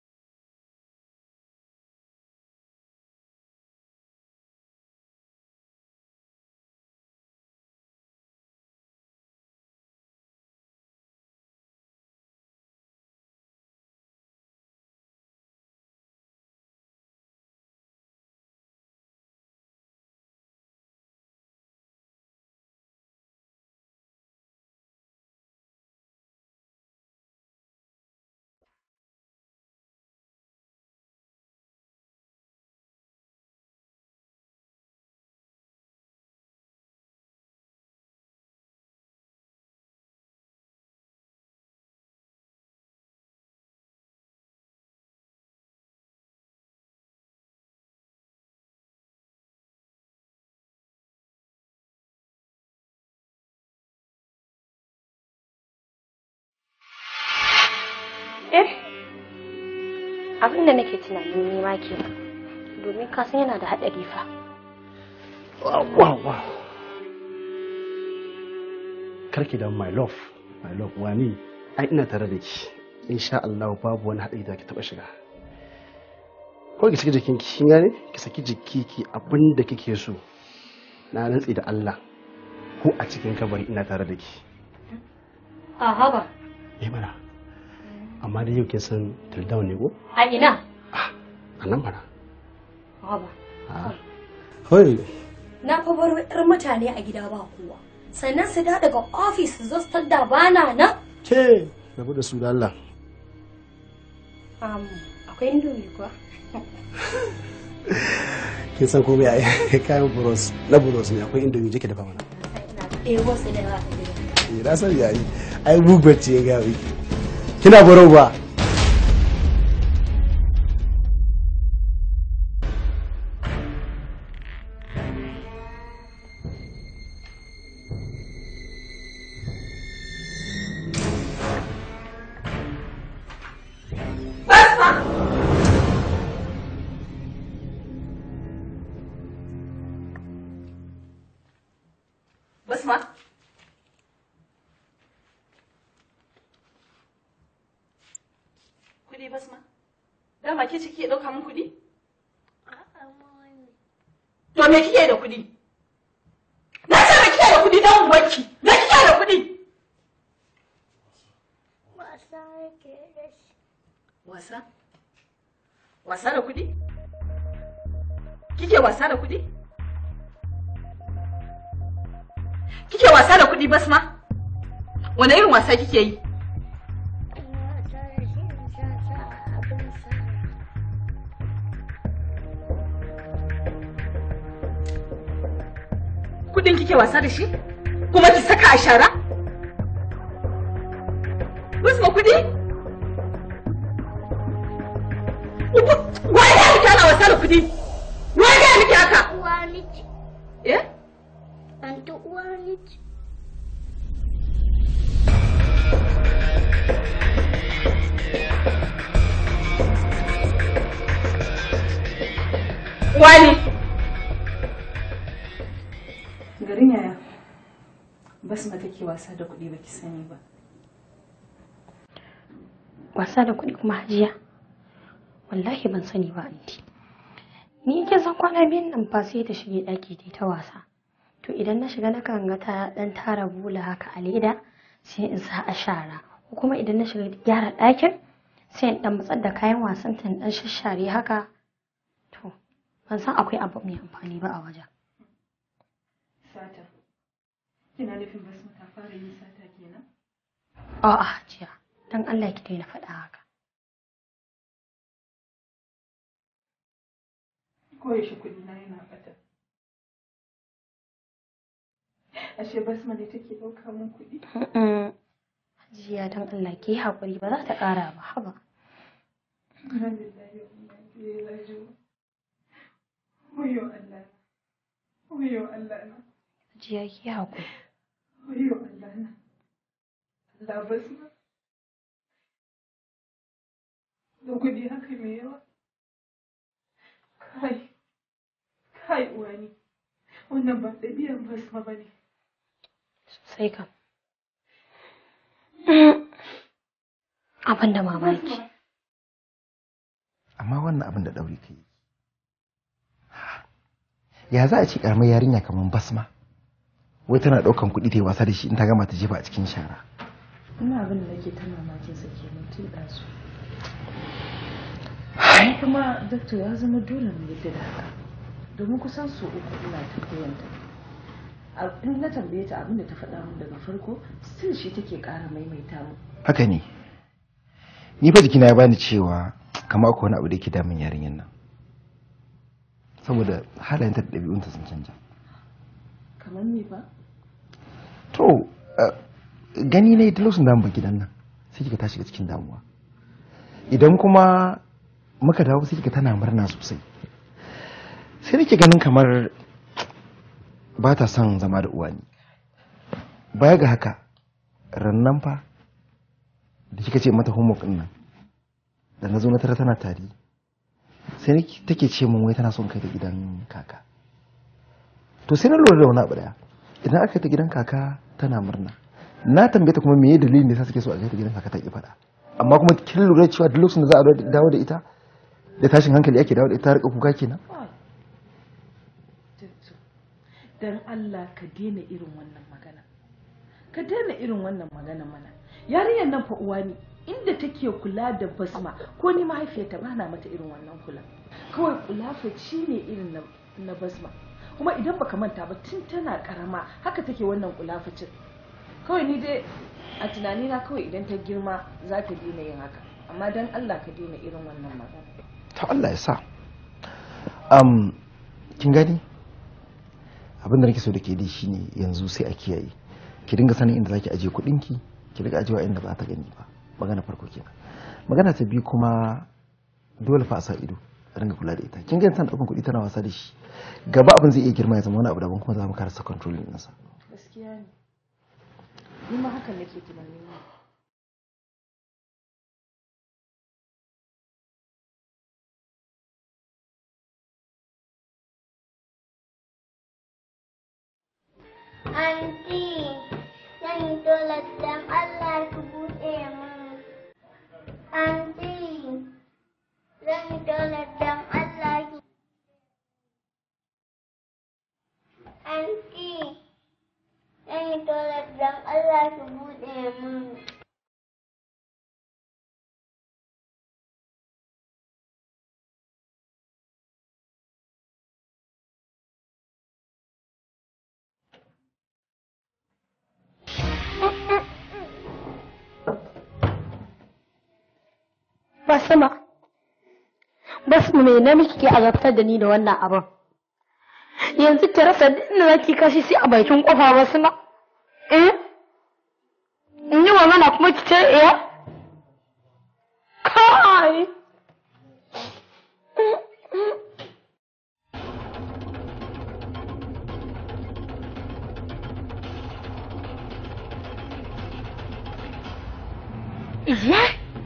Abin da nake tunanin nema kenan domin ka san yana da haɗari fa. Karki da my love Wani, ai ina tare da ki. Insha Allah babu wani haɗari da ki taɓa shiga. Ko ki saki jikinki, kin gane? Ki saki jiki ki abin da kike so. Na rantsi da Allah ko a cikin kabari ina tare da ki. A haba. Mana. Amma da yau kin san tildawa ne ko? A ina? A nan mana. Haba. Hoi. Na fa baro ƴar mutane a gida ba kowa. Sannan su da daga ofis su zo su tada bana nan. Ke, rabu da su da Allah. Akwai indomi kuwa. Kin san komai ai kayan buros na buros ne akwai indomi jike dafa mana. Wasu da ba ka gida. Na san yayi. Ai bugbace ya ga wiki. Kina baro ba? ke ciki ya ɗauka min kuɗi? To me kike da kuɗi? Na ce me kike da kuɗi dan uwanki? Me kike da kuɗi? Wasa yake da shi. Wasa? Wasa da kuɗi? Kike wasa da kuɗi? Kike wasa da kuɗi Basma? Wane irin wasa kike yi? Kudin kike wasa da shi? Kuma ki saka a shara? Basma kudi? Waye ya miki ana wasa da kudi? Waye ya miki haka? Uwa miki. Eh? Anti uwa miki. Wani? Garin yaya? Basma take wasa da kuɗi baki sani ba. Wasa da kuɗi kuma Hajiya? Wallahi ban sani ba anti. Ni ke san kwana biyun nan fa sai ta shige ɗaki ta wasa. To idan na shiga na kan ga ta dan tara bula haka a leda sai in sa a shara. Kuma idan na shiga gyara ɗakin sai in dan matsar da kayan wasan ta dan shashare haka. To ban san akwai abu mai amfani ba a wajen. Sata. Kina nufin Basma ta fara yin sata kenan? A'a Hajiya, dan Allah ki daina faɗa haka. Koyaushe kuɗi na yana ɓata. Ashe Basma ne take ɗauka min kuɗi? Hajiya dan Allah ki haƙuri ba za ta ƙara ba haba. Wayo Allah. Wayo Allah na. Hajiya ki haƙuri. Wayo Allah na. Allah Basma. Da kuɗi haka mai yawa. Kai uwani. Wannan ba ɗabi'an Basma ba ne. Sosai kam. Abin da mamaki. Amma wannan abin da ɗauri ka yi. Ya za a ce ƙaramar yarinya kamar Basma? Wai tana ɗaukan kuɗi ta yi wasa da shi in ta gama ta jefa a cikin shara. Ina abin da nake ta mamakin sa kenan tun ɗazu. Kuma dakta ya zama dole mu yadda da haka. Domin kusan su uku ina tambayanta. In na tambaye ta abin da ta faɗa min daga farko, still shi take ƙara maimaita mu. Haka ne. Ni fa jikina ya bani cewa kamar akwai wani abu da yake damun yarinyar nan. Saboda halayenta da ɗabi'unta sun canja. Kamar me ba? To, gani ne da lokacin da mu gidan nan sai kika tashi cikin damuwa. Idan kuma muka dawo sai kika tana murna sosai. Sai nake ganin kamar ba ta son zama da uwani. Baya ga haka, rannan fa da kika ce mata homework din nan da na zo na tara tana tari. Sai take ce mun wai tana son kai ta gidan kaka. To sai na lura da wani abu daya. Idan aka kai ta gidan kaka tana murna. Na tambaye ta kuma meye dalilin da yasa suke so a kai ta gidan kaka ta ki faɗa. Amma kuma kin lura cewa duk lokacin da za a dawo da ita da tashin hankali ake dawo da ita ta rika kuka kenan. Dan Allah ka daina irin wannan magana. Ka daina irin wannan magana mana. Yarinyar nan fa uwa ne inda take kula da Basma ko ni mahaifiyarta ba na mata irin wannan kula. Kawai kula fa ne irin na Basma. Kuma idan baka manta ba tun tana karama haka take wannan kula fa cin. Kawai ni dai a tunanina kawai idan ta girma za ta daina yin haka. Amma dan Allah ka daina irin wannan magana. To Allah ya sa. Kin gani? Abin da nake so da ke di shine yanzu sai a kiyaye. Ki dinga sanin inda zaki ajiye kuɗinki, ki riga ajiyewa inda ba ta gani ba. Magana farko kenan. Magana ta biyu kuma dole fa a sa ido a dinga kula da ita. Kin ga tana ɗaukan kuɗi tana wasa da shi. Gaba abin zai iya girma ya zama wani abu daban kuma za mu karasa controlling ɗinsa. Gaskiya ne. Ni ma hakan nake tunani. Aunty, zan yi dole dan Allah ki buɗe min. Aunty, zan yi toilet dan Allah ki. Anti, zan yi toilet dan Allah ki buɗe min. Basma me na miki ke azabtar da ni da wannan abin? Yanzu ki rasa inda zaki kashi sai a bakin kofa Basma. In yi magana kuma ki ce kai. Iya?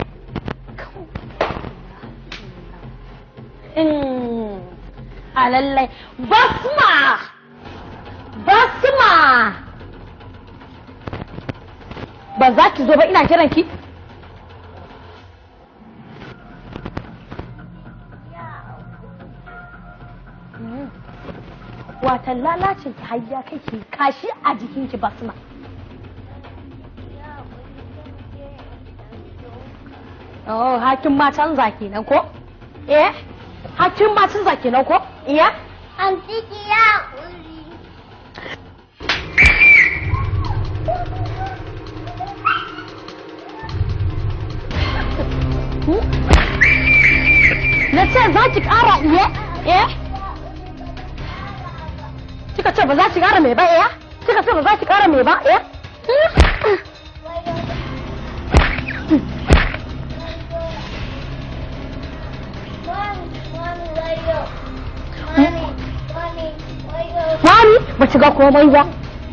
A lallai Basma ba za ki zo ba ina kiran ki? Watan lalacin ki hayya kake kashi a jikinki Basma. Oh, hakin ma canza kenan ko? Hakin ma canza kenan ko? Anti ki ya kuri. Na ce za ki ƙara Kika ce ba za ki ƙara mai ba Kika ce ba za ki ƙara mai ba Mami, ba ci ga komai ba.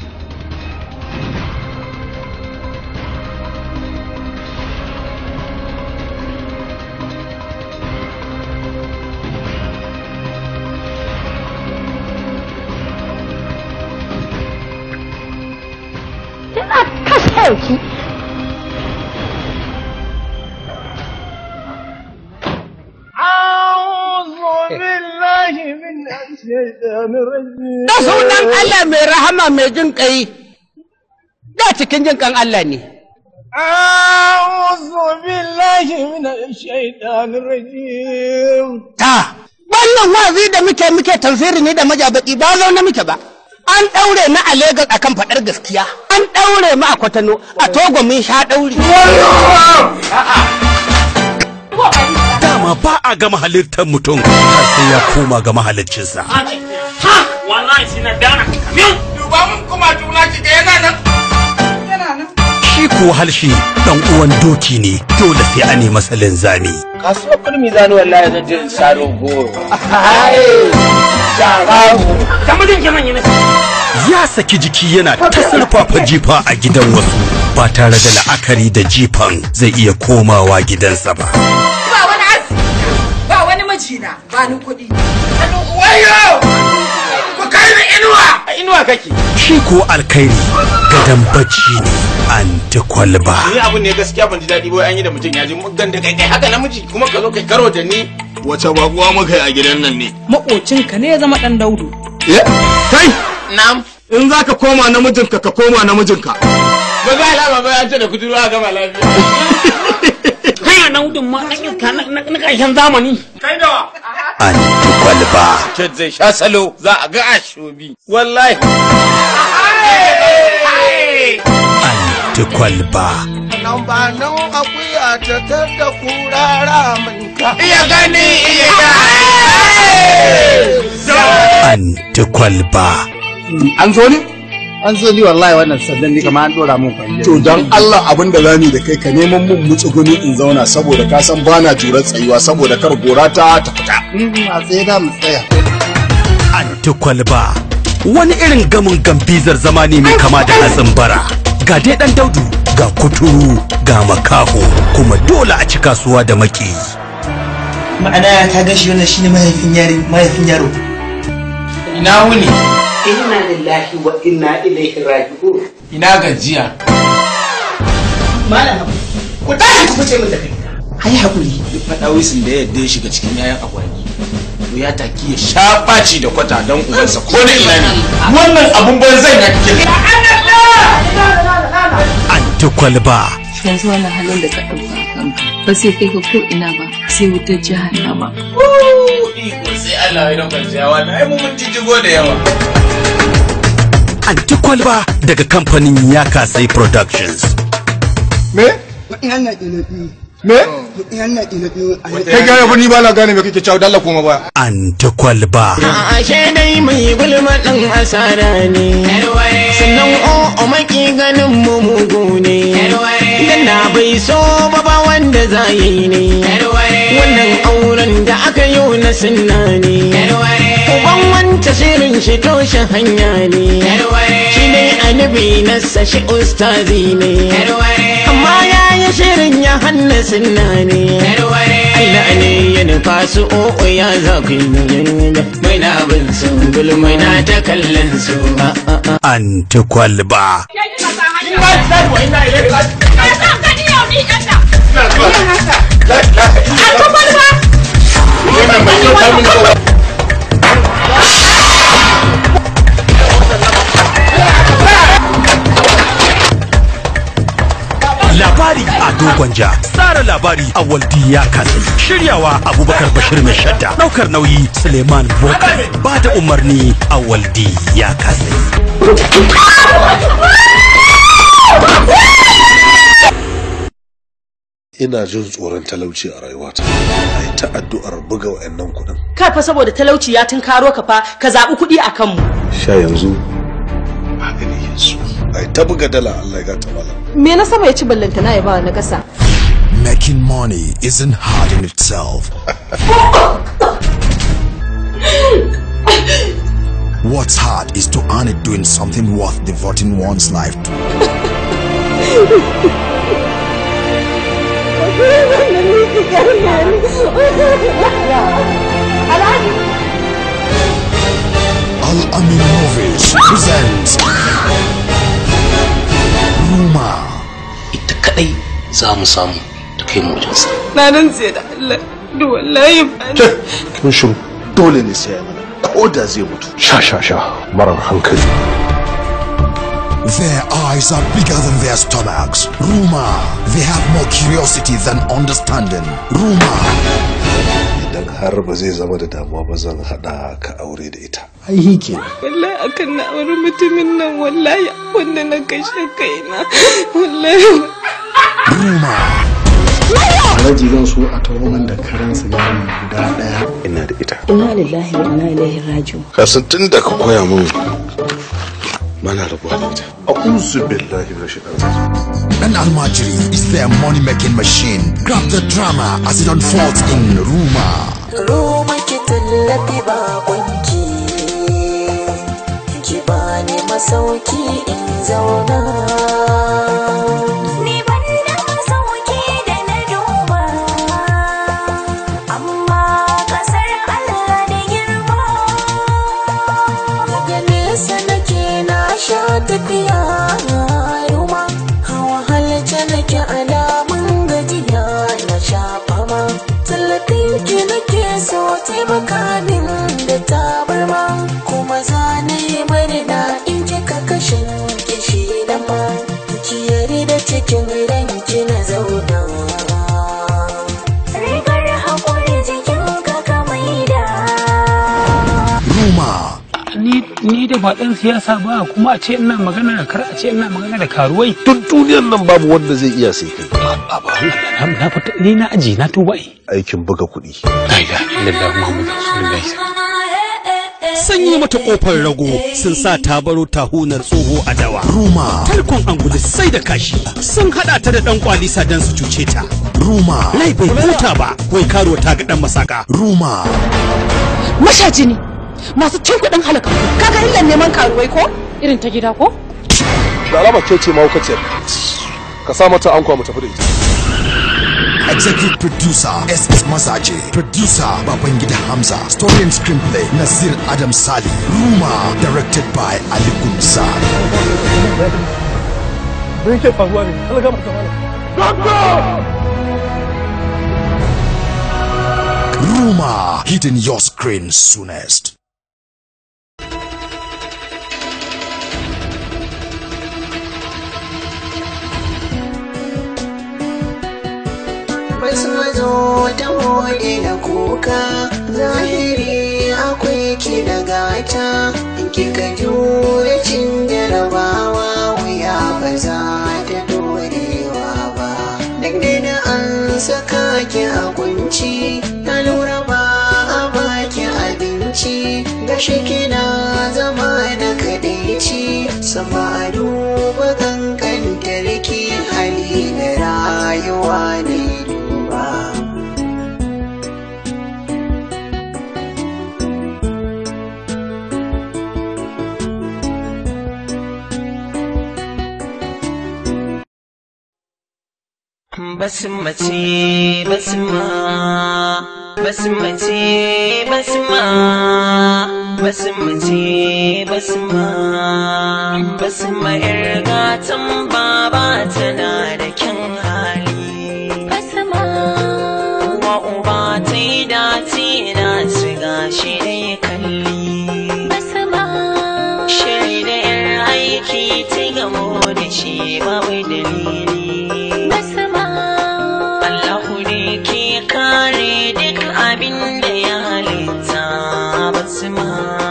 Ina kashe ki. Da sunan Allah mai rahama mai jin ƙai, da cikin jin ƙan Allah ne. A'udhu billahi minash shaitanir rajim. Ta, wannan wazi da muke tafsiri ne da majabaki ba zaune muke ba. An ɗaure ni a Legas akan faɗar gaskiya. An ɗaure mu a Kwatano, a Togo mun sha ɗauri. Dama ba a gama halittar mutum har sai ya koma ga mahaliccinsa. Wallahi shi na dana kamin. Duba mun kuma tuna ki ga yana nan. Shi ko halshi dan uwan doki ne dole sai a nemi masa linzami. Kasuwar kurmi zanu wallahi zan je saro goro. Ya saki jiki yana ta sarfafa jifa a gidan wasu ba tare da la'akari da jifan zai iya komawa gidansa ba. Ba wani asiri, ba wani majina, ba ni kuɗi. Wayo! Ku kai ni inuwa! Inuwa kake. Shi ko alkhairi gadan bacci ne an ta kwalba. Ni abun ne gaskiya ban ji daɗi ba an yi da mutum ya ji muggan da kai haka namiji kuma ka zo kai karo da ni. Wace bakuwa muka yi a gidan nan ne? Maƙocinka ne ya zama ɗan Daudu. Kai! Na'am. In za ka koma namijinka ka koma namijinka. Ba za alama ba ya ce da kudurwa gama lafiya. Kai a Daudun ma na ƙarshen zamani. Kai dawa. An ta kwalba. Ked zai sha salo za a ga ashobi. Wallahi. An ta kwalba. Nan ba nan akuya ta da kurara mai ka. Iya gani iya An ta kwalba. An zo ne? An zo ni wallahi wannan sandan ni kamar an dora mun kwanje. To dan Allah abin da zamu da kai ka neman mun mutsuguni in zauna saboda ka san bana jurar tsayuwa saboda kar gora ta fita. A tsaye da mu tsaya. An ta kwalba. Wani irin gamin gambizar zama ne mai kama da hatsin bara. Ga dai dan Daudu, ga kuturu, ga makaho, kuma dole a ci kasuwa da maki. Ma'ana ta gashi wannan shine mahaifin yaro. Ina wuni? Inna lillahi wa inna ilaihi raji'un. Ina gajiya. Malam, ku tashi ku fice min da kai. ai hakuri duk fadawisin da yadda ya shiga cikin yayan agwagi to ya taki ya shaɓaci da kwata don ubansa ko da ina ne wannan abun banzan ya kike Anti kwalba yanzu wannan halin da ka ɗauka kanka ba sai kai ka ko ina ba sai wutar jahannama iko sai Allah ya dauka jawa na ai mun jigo da yawa Anti kwalba daga kamfanin Yaka Sai Productions. Me? Me? Kai gane ba ni ba na gane me kake cewa dalla kuma ba. Anti kwalba. Ashe dai mai gulma dan asara ne. Sannan o maki ganin mu mugu ne. Dan na bai so ba wanda zai ne. Wannan auren da aka yi na sunna ne. Uban wanta shirin shi toshe hanya ne. Shi ne annabi na sashi ustazi ne. Amma ya yi shirin ya hanna sunna ne. Allah ne ya nufa su o'o ya za ku yi mai na abin su gulmai na ta kallon su. Anti kwalba. Labari a Dogonja, tsara labari a Waldi ya kasai, shiryawa Abubakar Bashir mai shadda, daukar nauyi Suleiman Bokar, ba da umarni a Waldi ya kasai. Ina jin tsoron talauci a rayuwata. Ai ta addu'ar buga wayannan kuɗin. Kai fa saboda talauci ya tunkaro ka fa ka zaɓi kuɗi a kanmu. Sha yanzu magani yanzu. Ai ta buga dala Allah ya gata malam. me na sama ya ci ballantana ya ba na kasa. Making money isn't hard in itself. What's hard is to earn it doing something worth devoting one's life to. Al-Amin Movies presents Ruma. Ita kadai za mu samu da kai mu wajensa. Na rantse da Allah, da wallahi ba ni. Kun shi dole ne sai ya mana ko da zai mutu. Sha marar hankali. Their eyes are bigger than their stomachs. Ruma. They have more curiosity than understanding. Ruma. Idan har ba zai zama da damuwa ba zan hada ka aure da ita. Ai kenan. Wallahi akan na aure mutumin nan wallahi wanda na kashe kaina. Wallahi. Ruma. Alhaji zan so a tawo man da karan sigari guda daya. Ina da ita. Inna lillahi wa inna ilaihi raji'un. Kasan tun da ka koya min mana rabuwa da ita. A'udhu billahi minash shaitanir An Almajiri is their money-making machine. Grab the drama as it unfolds in Ruma. Ruma ki tallafi bakonki, ki bani masauki in zauna. Ni ban da masauki da na duba, amma kasar Allah da girma. Daga nesa nake na sha tafiya, Ruma hawa halce nake alamun gajiya na sha fama. Tallafin ki nake so taimaka min da tabarma, kuma za na yi murna in kika kashe kishi da ma ki yarda cikin ranki na zauna. Rigar haƙuri jikin ka maida. Ruma. Ni da ba ɗan siyasa ba kuma a ce ina magana da kar a ce ina magana da karuwai. Duk duniyar nan babu wanda zai iya sai kai. Na fita ni na aji na tuba ai. Aikin buga kuɗi. La ilaha illallah Muhammadu Rasulullahi. Sun yi mata kofar rago sun sa tabaro tahunar tsoho a dawa. Ruma. Tarkon angulu sai da kashi. Sun hada ta da dan kwalisa dan su cuce ta. Ruma. Lai bai huta ba wai karo ta ga dan masaka. Ruma. Mashaji ne masu cin kuɗin halaka. Kaga illan neman karuwai ko? Irin ta gida ko? Da alama ke ce mahaukaciyar. Ka sa mata ankwa mu tafi da ita. Executive producer SS Masaje. Producer Babangida Hamza. Story and screenplay Nasir Adam Sali. Ruma. Directed by Ali Gumsa. Me yake faruwa ne? Allah ga mata mana. Ruma, hitting your screen soonest. Basu mazo ta hode da kuka, zahiri akwai ki da gata, in kika jure cin jarabawa wuya ba za ta dorewa ba. Dangane da an saka ki a kunci, ta lura ba a baki abinci, gashi kina zama da kadaici, sama a duba kankantar ki hali na rayuwa ne. Basmati basma basmati basma basmati basma basma yar gatan baba tana da kyan hali basma wa uba ta yi dace na shiga shi dai kalli basma shiri da yar aiki ta gamo da shi babu dalili kare duk abin da ya halitta basma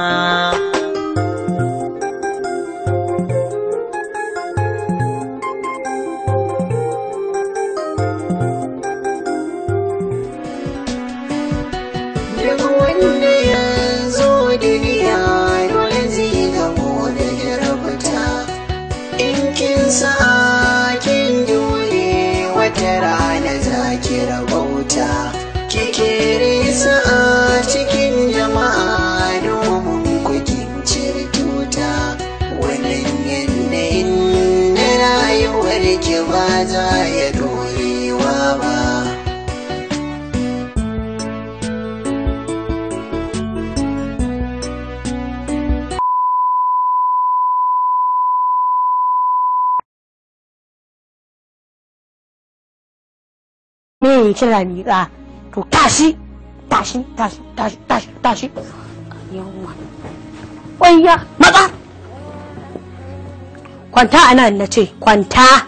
duk wanda ya zo duniya dole zai gamo da jarabta, in kin sa kin jure wata rana za ki rabauta, kike sa'a cikin jama'a domin kukin cirtuta, wannan yanayin na rayuwar ki ba za ya dorewa ba. Me kira miƙa to tashi tashi tashi tashi tashi tashi yawwa wayya matsa kwanta anan na ce kwanta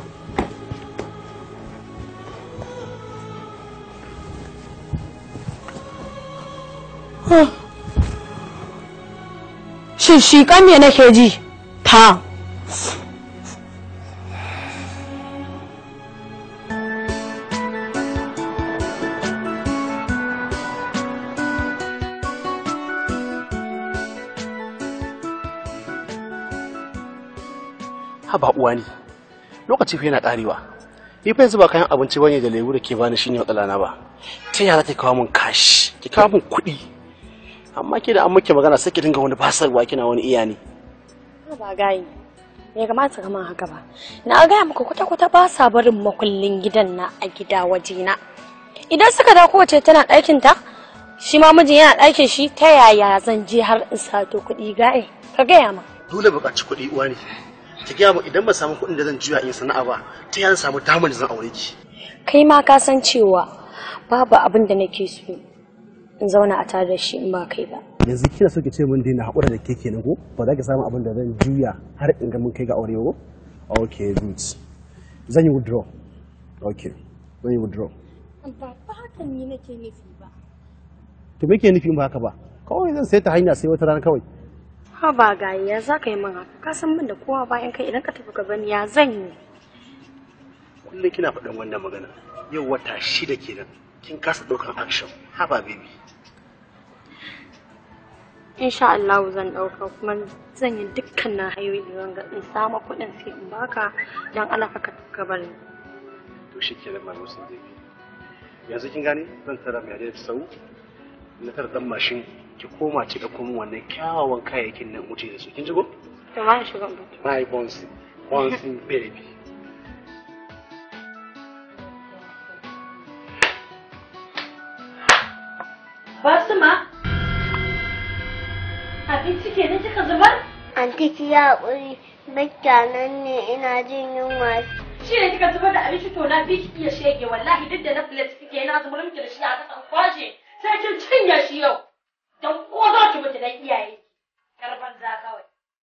shi me nake ji ta haba uwa ne lokaci fa yana karewa ni fa yanzu ba kayan abinci bane da lemu da ke bani shine matsala na ba ta yaya za ta kawo min kashi ki kawo min kuɗi amma ke da an muke magana sai ki dinga wani basarwa kina wani iya ne ba gayi bai kamata kaman haka ba na gaya maka kwata-kwata ba sa barin makullin gidan na a gida wajena idan suka da kowace tana ɗakin ta shi ma mijin yana ɗakin shi ta yaya zan je har in sato kuɗi gaye ka gaya ma dole buƙaci kuɗi uwa ne ki gaya mu idan ba samu kuɗin da zan juya in sana'a ba ta yaya zan samu damar da zan aure ki kai ma ka san cewa babu abin da nake so in zauna a tare da shi in ba kai ba yanzu kina so ki ce mun daina haƙura da ke kenan ko ba za ki samu abin da zan juya har in ga mun kai ga aure ko okay good zan yi withdraw okay zan yi withdraw ba haka ni nake nufi ba to me ke nufi ba haka ba kawai zan sai ta hanya sai wata rana kawai ha ba gayi ya za ka yi min haka ka san min da kowa bayan kai idan ka tafi ka bani ya zan yi kullum kina faɗin wannan magana yau wata 6 kenan kin kasa ɗaukan action haba baby insha Allah zan ɗauka kuma zan yi dukkanin hanyoyi da zan ga in samu kuɗin sai in baka dan Allah ka bari to shi kenan ma musun zai yanzu kin gane zan tara mai da sau na tara dan mashin ki koma ki dauko min wannan kyawawan kayayyakin nan wuce da su kin ji go to ma shiga my bonsi baby Basma abinci ke ne kika zubar? Anti ki haƙuri, bakkanan ne ina jin yunwa. Shi ne kika zubar da abinci to na bi ki iya shege wallahi duk da na plate kike na zubar miki da shi a kasan kwashe sai kin cinye shi yau don ko za ki mutu dan iyaye karfan za kawai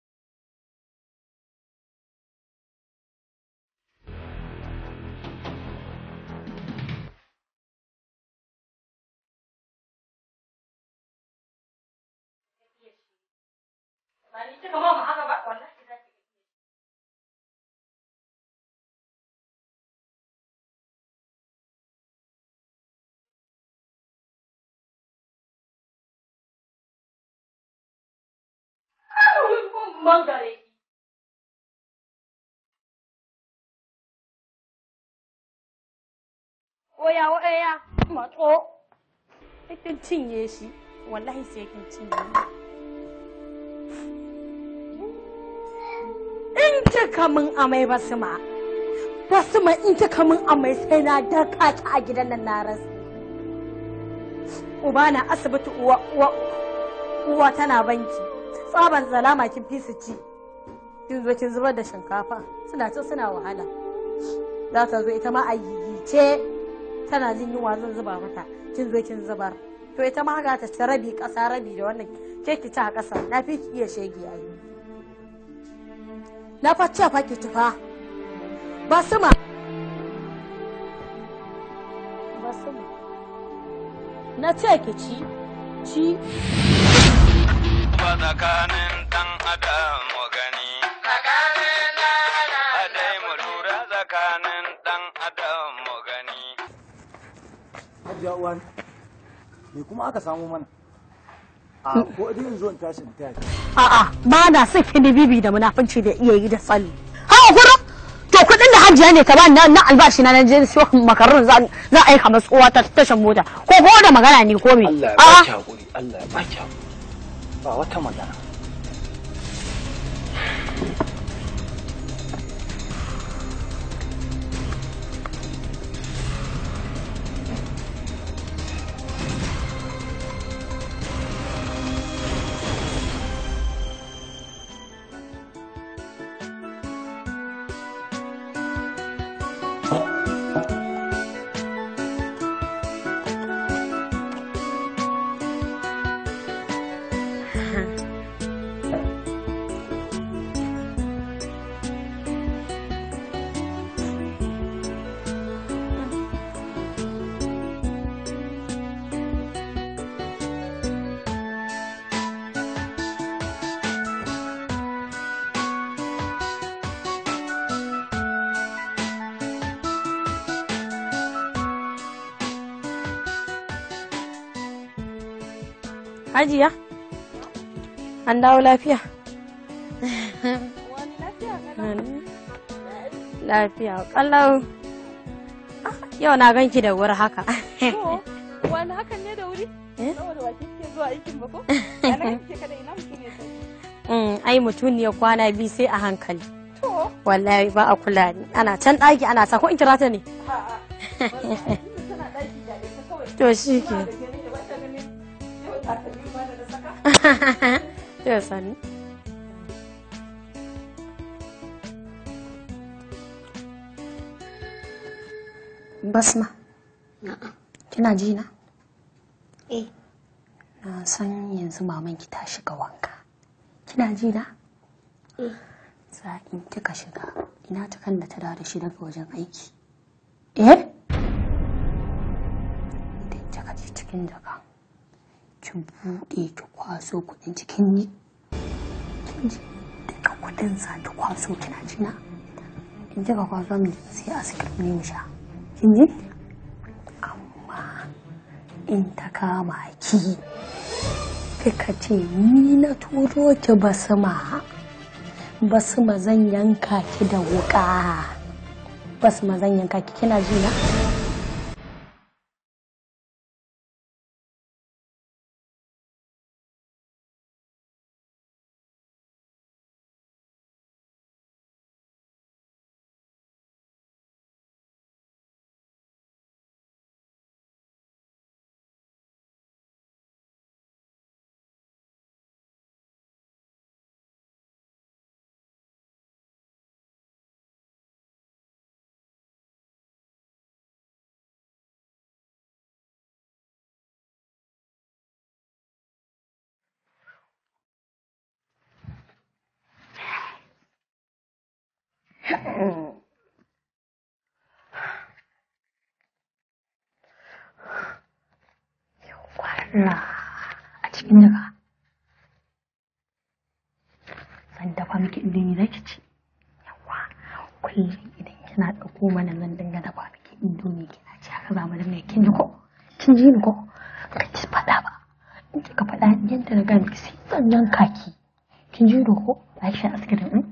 ba ni kika ma haka ba wallahi za ki mangare oya matso kin cinye shi wallahi sai kin cinye in kika min amai basma in kika min amai sai na daka ki a gidan nan na rasu uba na asibiti uwa tana banki tsaban zalama kin fi su ci kin zo kin zubar da shinkafa suna wahala za ta zo ita ma a yiyice tana jin yunwa zan zuba mata kin zo kin zubar to ita ma haka ta ci rabi ƙasa rabi da wannan ke ki ci a ƙasa na fi ki iya shege a yi na fa ce fa ki tufa basuma na ce ki ci ba tsakanin ɗan adam mu gani adai mu lura tsakanin ɗan adam mu gani. Hajiya uwan me kuma aka samu mana a ko dai in zo in tashi in tashi a'a ba na son kini bibi da munafunci da iya yi da tsalli ha gura to kudin da hajiya ne ta ba na albashi na je siyo makarun za a aika masu uwa ta tashan mota ko da magana ne ko me Allah ya baki hakuri Allah ya baki hakuri ba wata magana Hajiya, an dawo lafiya? Lafiya, kallau. Yau na ganki da wuri haka. Wani hakan ne da wuri? Saboda wa kike zuwa aikin ba ko? Ana kike kada ina mutum ne sai. Ai mutuniyar kwana biyu sai a hankali. Wallahi ba a kula ni. Ana can ɗaki ana sa ko in kira ta ne? To shi ke. To sani. Basma. Kina ji na? Na san yanzu mamanki ta shiga wanka. Kina ji na? Za in kika shiga ina ta kan da ta da shi daga wajen aiki. Idan kika je cikin jaka. Ki buɗe ki kwaso kuɗin cikin ni. Kin ji duka kuɗin sa ki kwaso kina ji na? In kika kwaso min sai a saki ne mu sha. Kin ji? Amma in ta kama ki kika ce ni na turo ki basma zan yanka ki da wuƙa. Basma zan yanka ki kina ji na? Yawwa a cikin daga. Zan dafa miki indomi za ki ci. Yawwa kullum idan kina ɗauko mana zan dinga dafa miki indomi kina ci haka za mu dinga kin ji ko? Kin ji ni ko? Ka ci faɗa ba. In kika faɗa yadda na gaya miki sai zan yanka ki. Kin ji ni ko? Za ki sha askirin ɗin?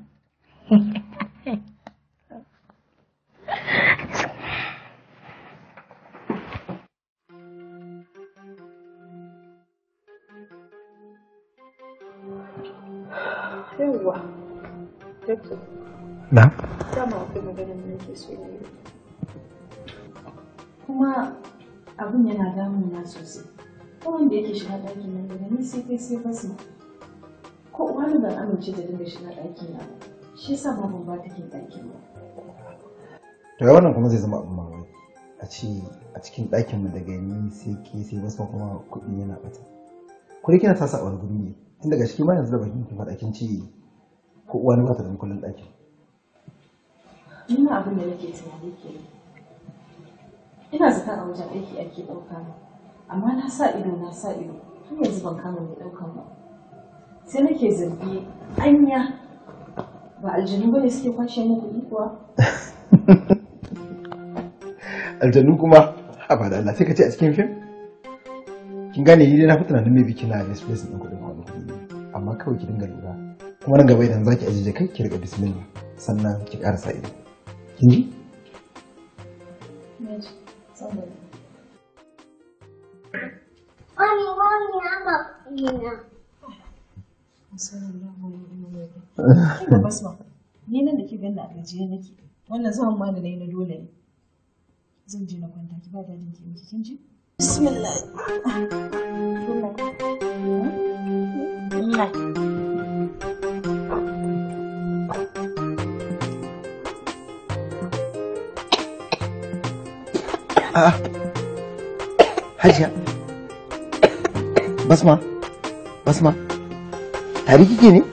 Yawwa. Doctor. Na? Dama akwai maganar da nake so yi. Kuma abin yana damuna sosai. Ko wanda yake shiga ɗakin nan daga ni sai kai sai basma. Ko wani ban amince da dinga shiga ɗakin nan. Shi yasa ma ban ba take ɗakin ba. To ya wannan kuma zai zama abin mamaki. A ce a cikin ɗakin mu daga ni sai ke sai basma kuma kuɗi yana ɓata. Kuɗi kina tasa a wani guri ne. Tun daga shi ma yanzu da bakin kin faɗa kin ce ko uwa ne ba ta da kullun ɗakin. Ina abin da nake tunani ke. Ina zata a wajen aiki ake ɗauka ba. Amma na sa ido har yanzu ban kama mai ɗaukan ba. Sai nake zargi anya ba aljanu ba ne suke kwashe min kuɗi kuwa. Aljanu kuma haba da Allah sai ka ce a cikin fim? Kin gane ni dai na fi tunanin mai biki na displace ɗin kuɗin wani kuɗi amma kawai ki dinga lura kuma nan gaba idan zaki ajiye kai ki riga bismillah sannan ki ƙara sa ido kin ji? Ni nan da ke gani a gajiye nake wannan zaman ma da na yi na dole ne zan je na kwanta ki ba dadin ki miki kin ji? Bismillah. Hajiya. Basma. Tari kike ne?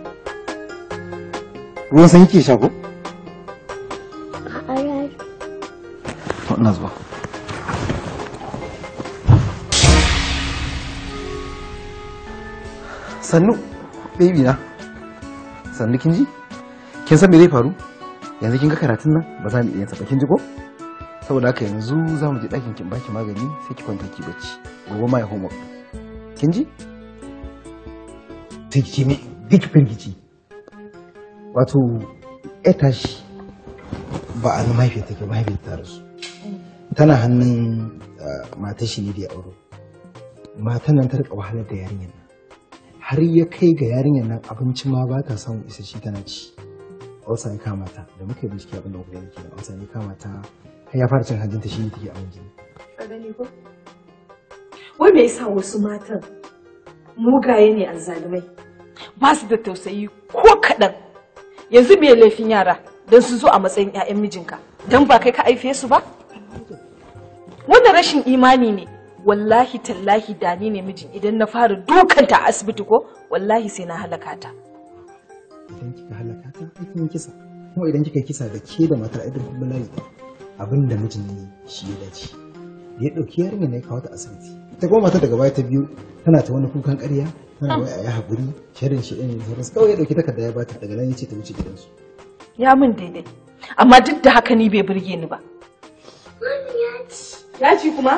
Ruwan sanyi kike sha ko? To ina zuwa. Sannu, baby na. Sannu kin ji? Kin san me zai faru? Yanzu kin ga karatun nan ba za mu iya saba kin ji ko? Saboda haka yanzu za mu je ɗakin kin baki magani sai ki kwanta ki bacci. Gobe ma ya homework. Kin ji? Sai ki ce me? Duk firgici. Wato tashi ba a mahaifiyar take mahaifiyar ta rasu. Tana hannun matar shi ne da ya auro. Matan nan ta rika wahalar da yarinyar nan. Har ya kai ga yarinyar nan abinci ma ba ta samun isasshe tana ci. Ulcer ya kama ta da muka yi bincike abin da muka yi kenan. Ulcer ya kama ta har ya fara cin hanjinta shi ne take awon jini. Ka gani ko? Wai me yasa wasu matan mugaye ne azzalumai ba su da tausayi ko kaɗan. Yanzu me laifin yara don su zo a matsayin 'ya'yan mijinka don ba kai ka haife su ba? Wannan rashin imani ne. Wallahi tallahi da ni ne mijin idan na fara dukanta a asibiti ko wallahi sai na halaka ta. Idan kika halaka ta kin kisa. Kuma idan kika kisa da ke da matar aidan kuma layi abin da mijin ne shi ya dace. Da ya dauki yarinya ne kawo ta asibiti. Ita kuma matar daga baya ta biyu tana ta wani kukan ƙarya tana wai a yi haƙuri shirin shi ɗin sauransu kawai ya dauki takarda ya bata daga nan ya ce ta wuce gidansu. Ya min daidai amma duk da haka ni bai burge ni ba. Yaji kuma?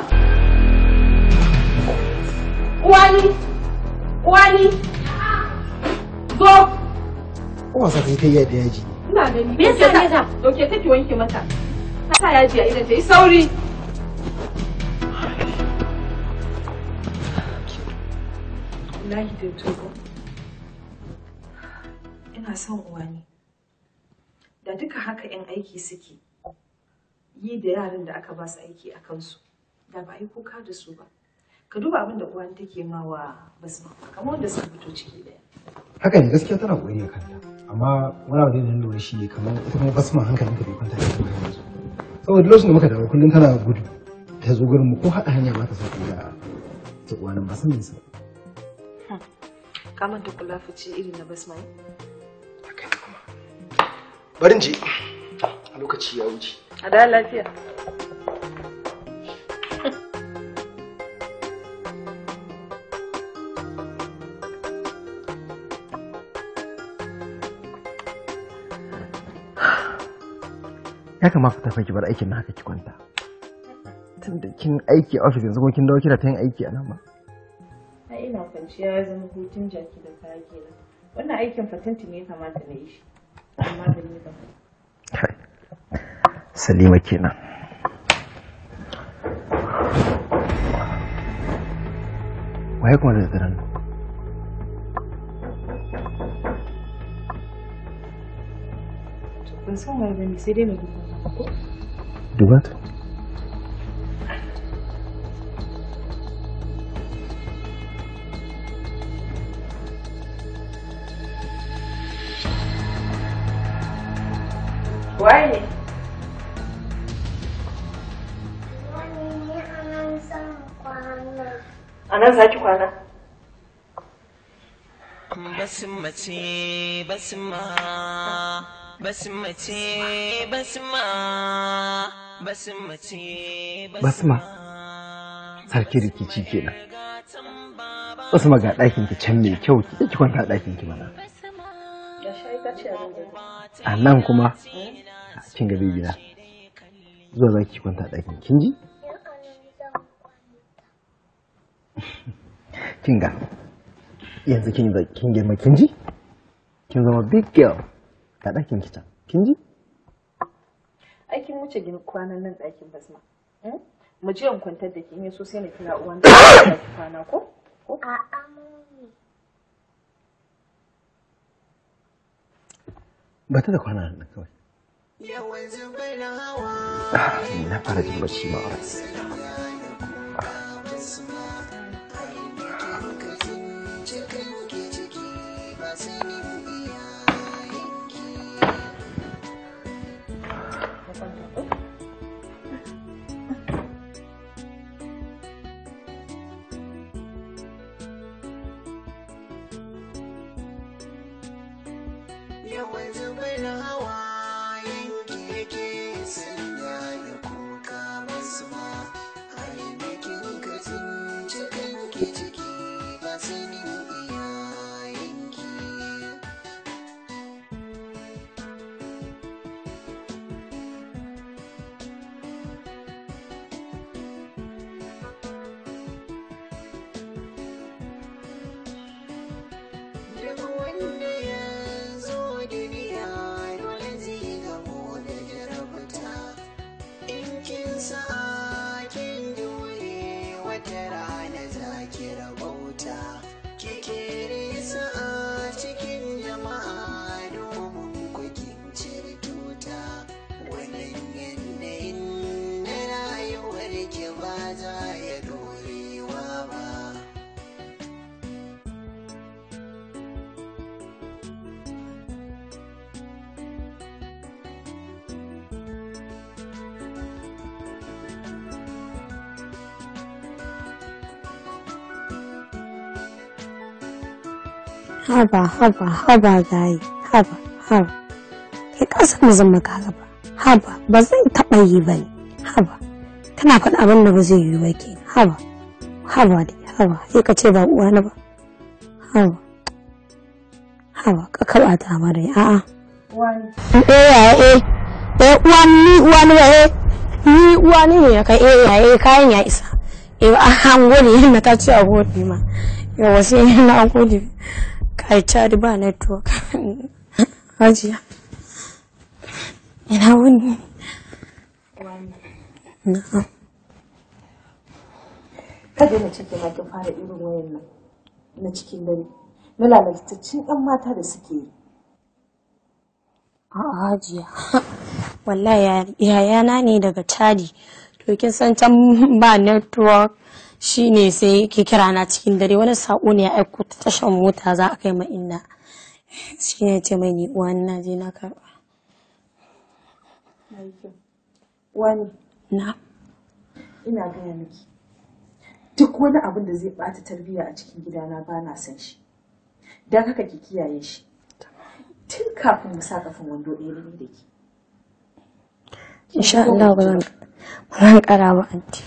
Uwani! Zo! Wasa ta yi ta yi da yaji. Ina gani. Me yasa ne ta? Dauke take wanke mata. Ta sa yaji a idan ta yi sauri. Wallahi da tuko. Ina son uwani. Da duka haka 'yan aiki suke yi da yaran da aka ba su aiki a kansu. Da ba yi kuka da su ba. Ka duba abin da uwan take ma wa Basma kamar wanda suka fito ciki daya. Haka ne gaskiya tana kokari a kanta amma wani abu da na lura shi ne kamar ita kuma Basma hankalin ta bai kwanta da ita yanzu. Saboda lokacin da muka dawo kullum tana gudu ta zo gurin mu ko haɗa hanya ba ta sauki da ta uwanin ba san me yasa. Ka manta kula fice irin na Basma ne? Barin je. A lokaci ya wuce. A da lafiya. Ya kamata ta faki bar aikin na haka ki kwanta. Tunda kin aiki a office yanzu kuma kin dawo kira ta yin aiki a nan ba. Ai ina kwanciya ya zama hutun jaki da kaya kenan. Wannan aikin fatanti ne ya kamata na yi shi. Amma da ni ba. Salima kenan. Waye kuma da daren nan? Ban san waye bane sai dai na duba ko? Duba ta. Waye? A nan za ki kwana? Basmace basma basmace basma basmace Basma. Sarki rikici kenan. Basma ga ɗakin ki can mai kyau ki kwanta a ɗakin ki mana. Ya shayi ta ce A nan kuma kin ga bibina. Zuwa za ki kwanta a ɗakin kin ji? Kin ga yanzu kin girma kin ji? Kin zama big girl ga ɗakin ki can kin ji? aikin wuce kwanan nan ɗakin basma. Mu je in kwantar da ke in so sai na kira uwan da ta kwana ko? Ba ta da kwana nan kawai. Na fara jin bacci ma yawan zubar hawayen ki yake sanya da kuka basma har bikin ka tsinci kanki ciki ba sanin iyayenki. Duk wanda ya duniya dole zai gamo da jarabta in kin sa kin jure wata rana za ki rabauta kike sa'a cikin jama'a domin kukin cirtuta wannan yanayin na rayuwar ki ba za ya dorewa ba. haba gayi haba kai kasa mu zama ka gaba haba ba zan taɓa yi ba ne haba kana faɗa abin da ba zai yi ba ke haba sai ka ce ba uwa na ba ka kaba ta mare a'a ni uwa ne ya kai kayan ya isa an gode yin ta ce a gode ma yawa sai na gode kai cari ba network hajiya ina wuni na'am kada na cike ma kin fara irin wayan nan na cikin dare na lalataccen yan mata da suke yi a'a hajiya wallahi yayana ne daga Chadi to kin san can ba network shine sai yake kira na cikin dare wani sako ne ya aiko ta tashar mota za a kai ma inna shine ce mai ni uwan na je na karba wani na ina gaya miki duk wani abin da zai bata tarbiyya a cikin gidana ba na san shi don haka ki kiyaye shi tun kafin mu sa kafin wando ɗaya da ni da ke. Insha Allah ba zan kara ba anti.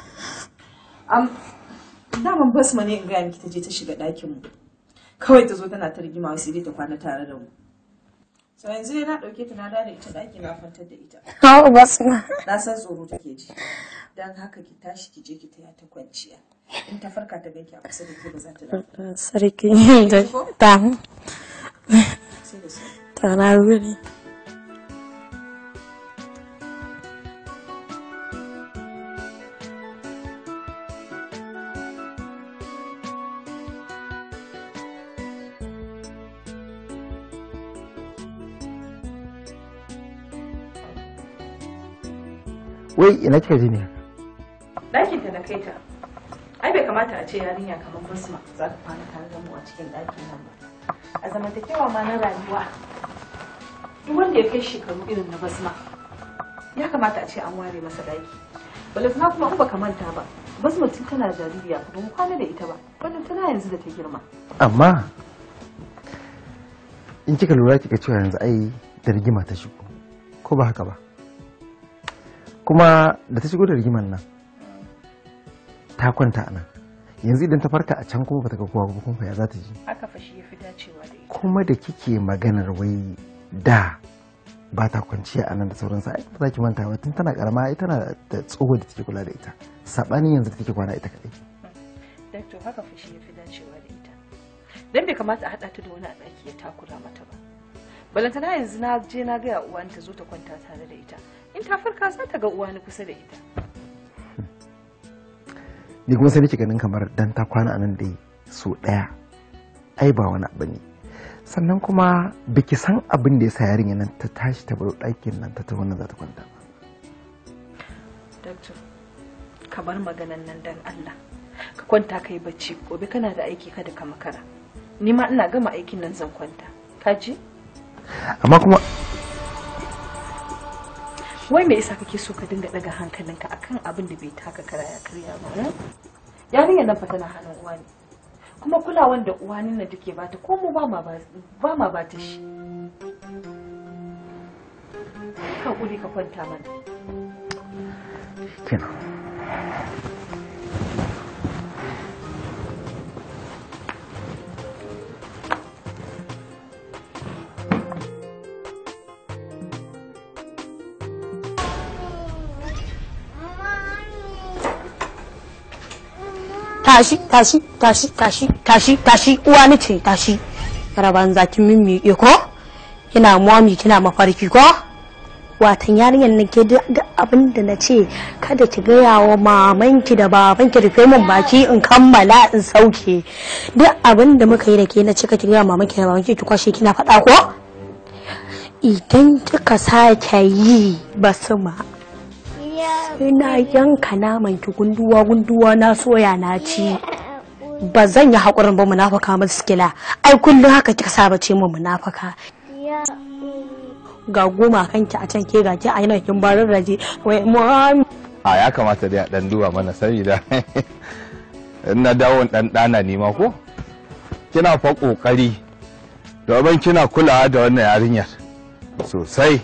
Daman basma ne in gaya miki ta je ta shiga ɗakin mu. Kawai ta zo tana ta rigima sai dai ta kwana tare da mu. So yanzu dai na ɗauke ta na da ita ɗaki na kwantar da ita. Hau basma. Na san tsoro take ji. Dan haka ki tashi ki je ki taya ta kwanciya. In ta farka ta ganki a kusa da ke ba za ta dawo. Sarki da ta. Ta na wuri. Wai ina kika ji ne? Ɗakin ta na kai ta. Ai bai kamata a ce yarinya kamar Basma za ta kwana tare da mu a cikin ɗakin nan ba. A zamantakewa ma na rayuwa. Duk wanda ya kai shekaru irin na Basma ya kamata a ce an ware masa ɗaki. Balantana kuma in baka manta ba. Basma tun tana jaririya ba mu kwana da ita ba. Balantana yanzu da ta girma. Amma in kika lura kika cewa yanzu ai da rigima ta shigo. Ko ba haka ba? Kuma da ta shigo da rigiman nan ta kwanta a nan yanzu idan ta farka a can kuma bata ga kowa ba kuma ya za ta ji. Haka fa shi yafi dacewa da ita. Kuma da kike maganar wai da ba ta kwanciya a nan da sauransu ai ba za ki manta ba tun tana karama ai tana da tsoho da take kula da ita sabanin yanzu da take kwana ita kadai. Doctor haka fa shi yafi dacewa da ita. Dan bai kamata a hada ta da wani a daki ya takura mata ba. Balantana yanzu na je na ga uwan ta zo ta kwanta tare da ita. In ta farka za ta ga uwani kusa da ita. Ni kuma sai nake ganin kamar dan ta kwana anan dai so daya ai ba wani abu ne. Sannan kuma biki san abin da ya sa yarinya nan ta tashi ta bar ɗakin nan ta tafi wannan za ta kwanta ba. Doctor, ka bar maganan nan dan Allah. Ka kwanta kai bacci gobe kana da aiki kada ka makara. Ni ma ina gama aikin nan zan kwanta. Ka ji? Amma kuma wai me yasa kake so ka dinga daga hankalinka akan abin da bai taka kara ya karya ba? Yarinyar nan fa tana hannun uwa ne. Kuma kulawan da uwanin nan take bata ko mu ba ma ba ta shi. Ka kuri ka kwanta mana. Kenan. tashi uwa ni ce tashi raban zakin mimmiƙe ko kina muwami kina mafarki ko watan yarinyar nan ke duk abin da na ce kada ki gaya wa mamanki da babanki rufe min baki in kammala in sauke duk abin da muka yi da ke na cika ki gaya mamanki da babanki ki kwashe kina faɗa ko idan kika sake yi basuma ina yanka naman ki gunduwa na soya na ci ba zan yi haƙurin ba munafaka muskila ai kullum haka kika saba ce mu munafaka ga goma kanki a can ke gaji a yana kin barin raje wai mami a ya kamata dai a dan duba mana saboda in na dawo dan dana ne ma ko kina fa kokari domin kina kulawa da wannan yarinyar sosai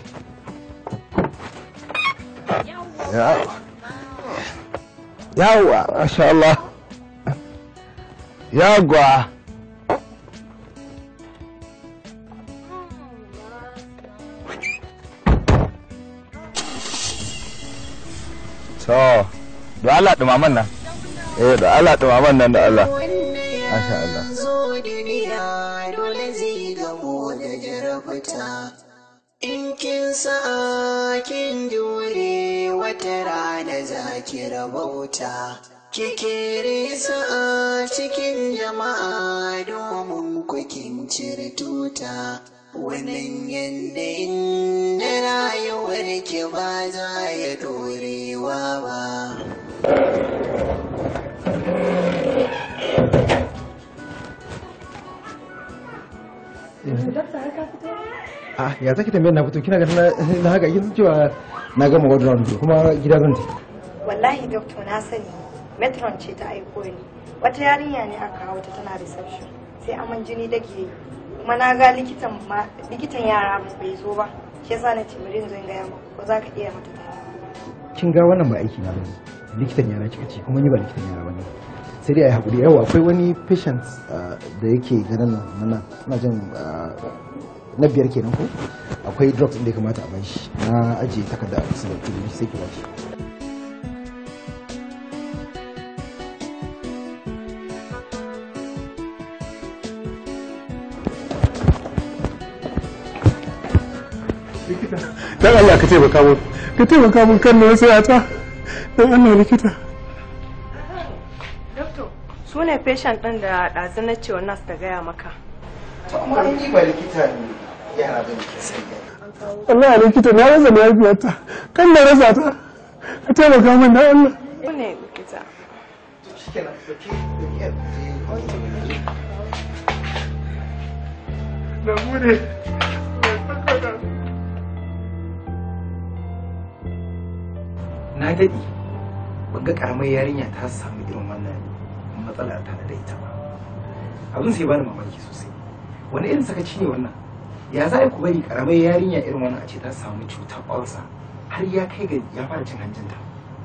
yawa masha Allah yagwa so da Allah dumaman nan da Allah dumaman nan da Allah masha Allah zo duniya dole zai gamo da jarabta in kin sa kin jure wata rana za ki rabauta kikiri sa'a cikin jama'a domin kukin cire tuta wannan yanayin na rayuwar ki ba za ya dorewa ba. Ya zaki tambayar na fito kina ga na haka kin cewa na gama wadda kuma gida zan tafi. Wallahi doctor na sani metron ce ta aiko ni wata yarinya ne aka kawo ta tana reception sai aman jini dake kuma na ga likitan yara bai zo ba, shi yasa na ce bari in zo in gaya maka ko za ka iya mata tare. Kin ga wannan ba aiki na bane, likitan yara kika ce kuma ni ba likitan yara bane. Sai dai ai hakuri, yawa akwai wani patient da yake ganin nan ina jin na 5 kenan ko akwai drugs da ya kamata a bashi, na ajiye takarda a kusa da kudi sai ki bashi. Dan Allah ka taimaka mun kan na sai ta dan Allah likita. Doctor, su ne patient ɗin da ɗazu na cewa nas ta gaya maka. To amma an yi ba likita ne yara ba ke sai. Allah likita na rasa lafiyarta kan na rasa ta ka taimaka min dan Allah. Su ne likita. Shikenan na gode. Na daɗe ban ga ƙaramar yarinya ta samu irin wannan matsala ta da ita ba. Abin sai bani mamaki sosai. Wani irin sakaci ne wannan? Ya za ku bari ƙaramar yarinya irin wannan a ce ta samu cutar ulcer har ya kai ga ya fara cin hanjinta?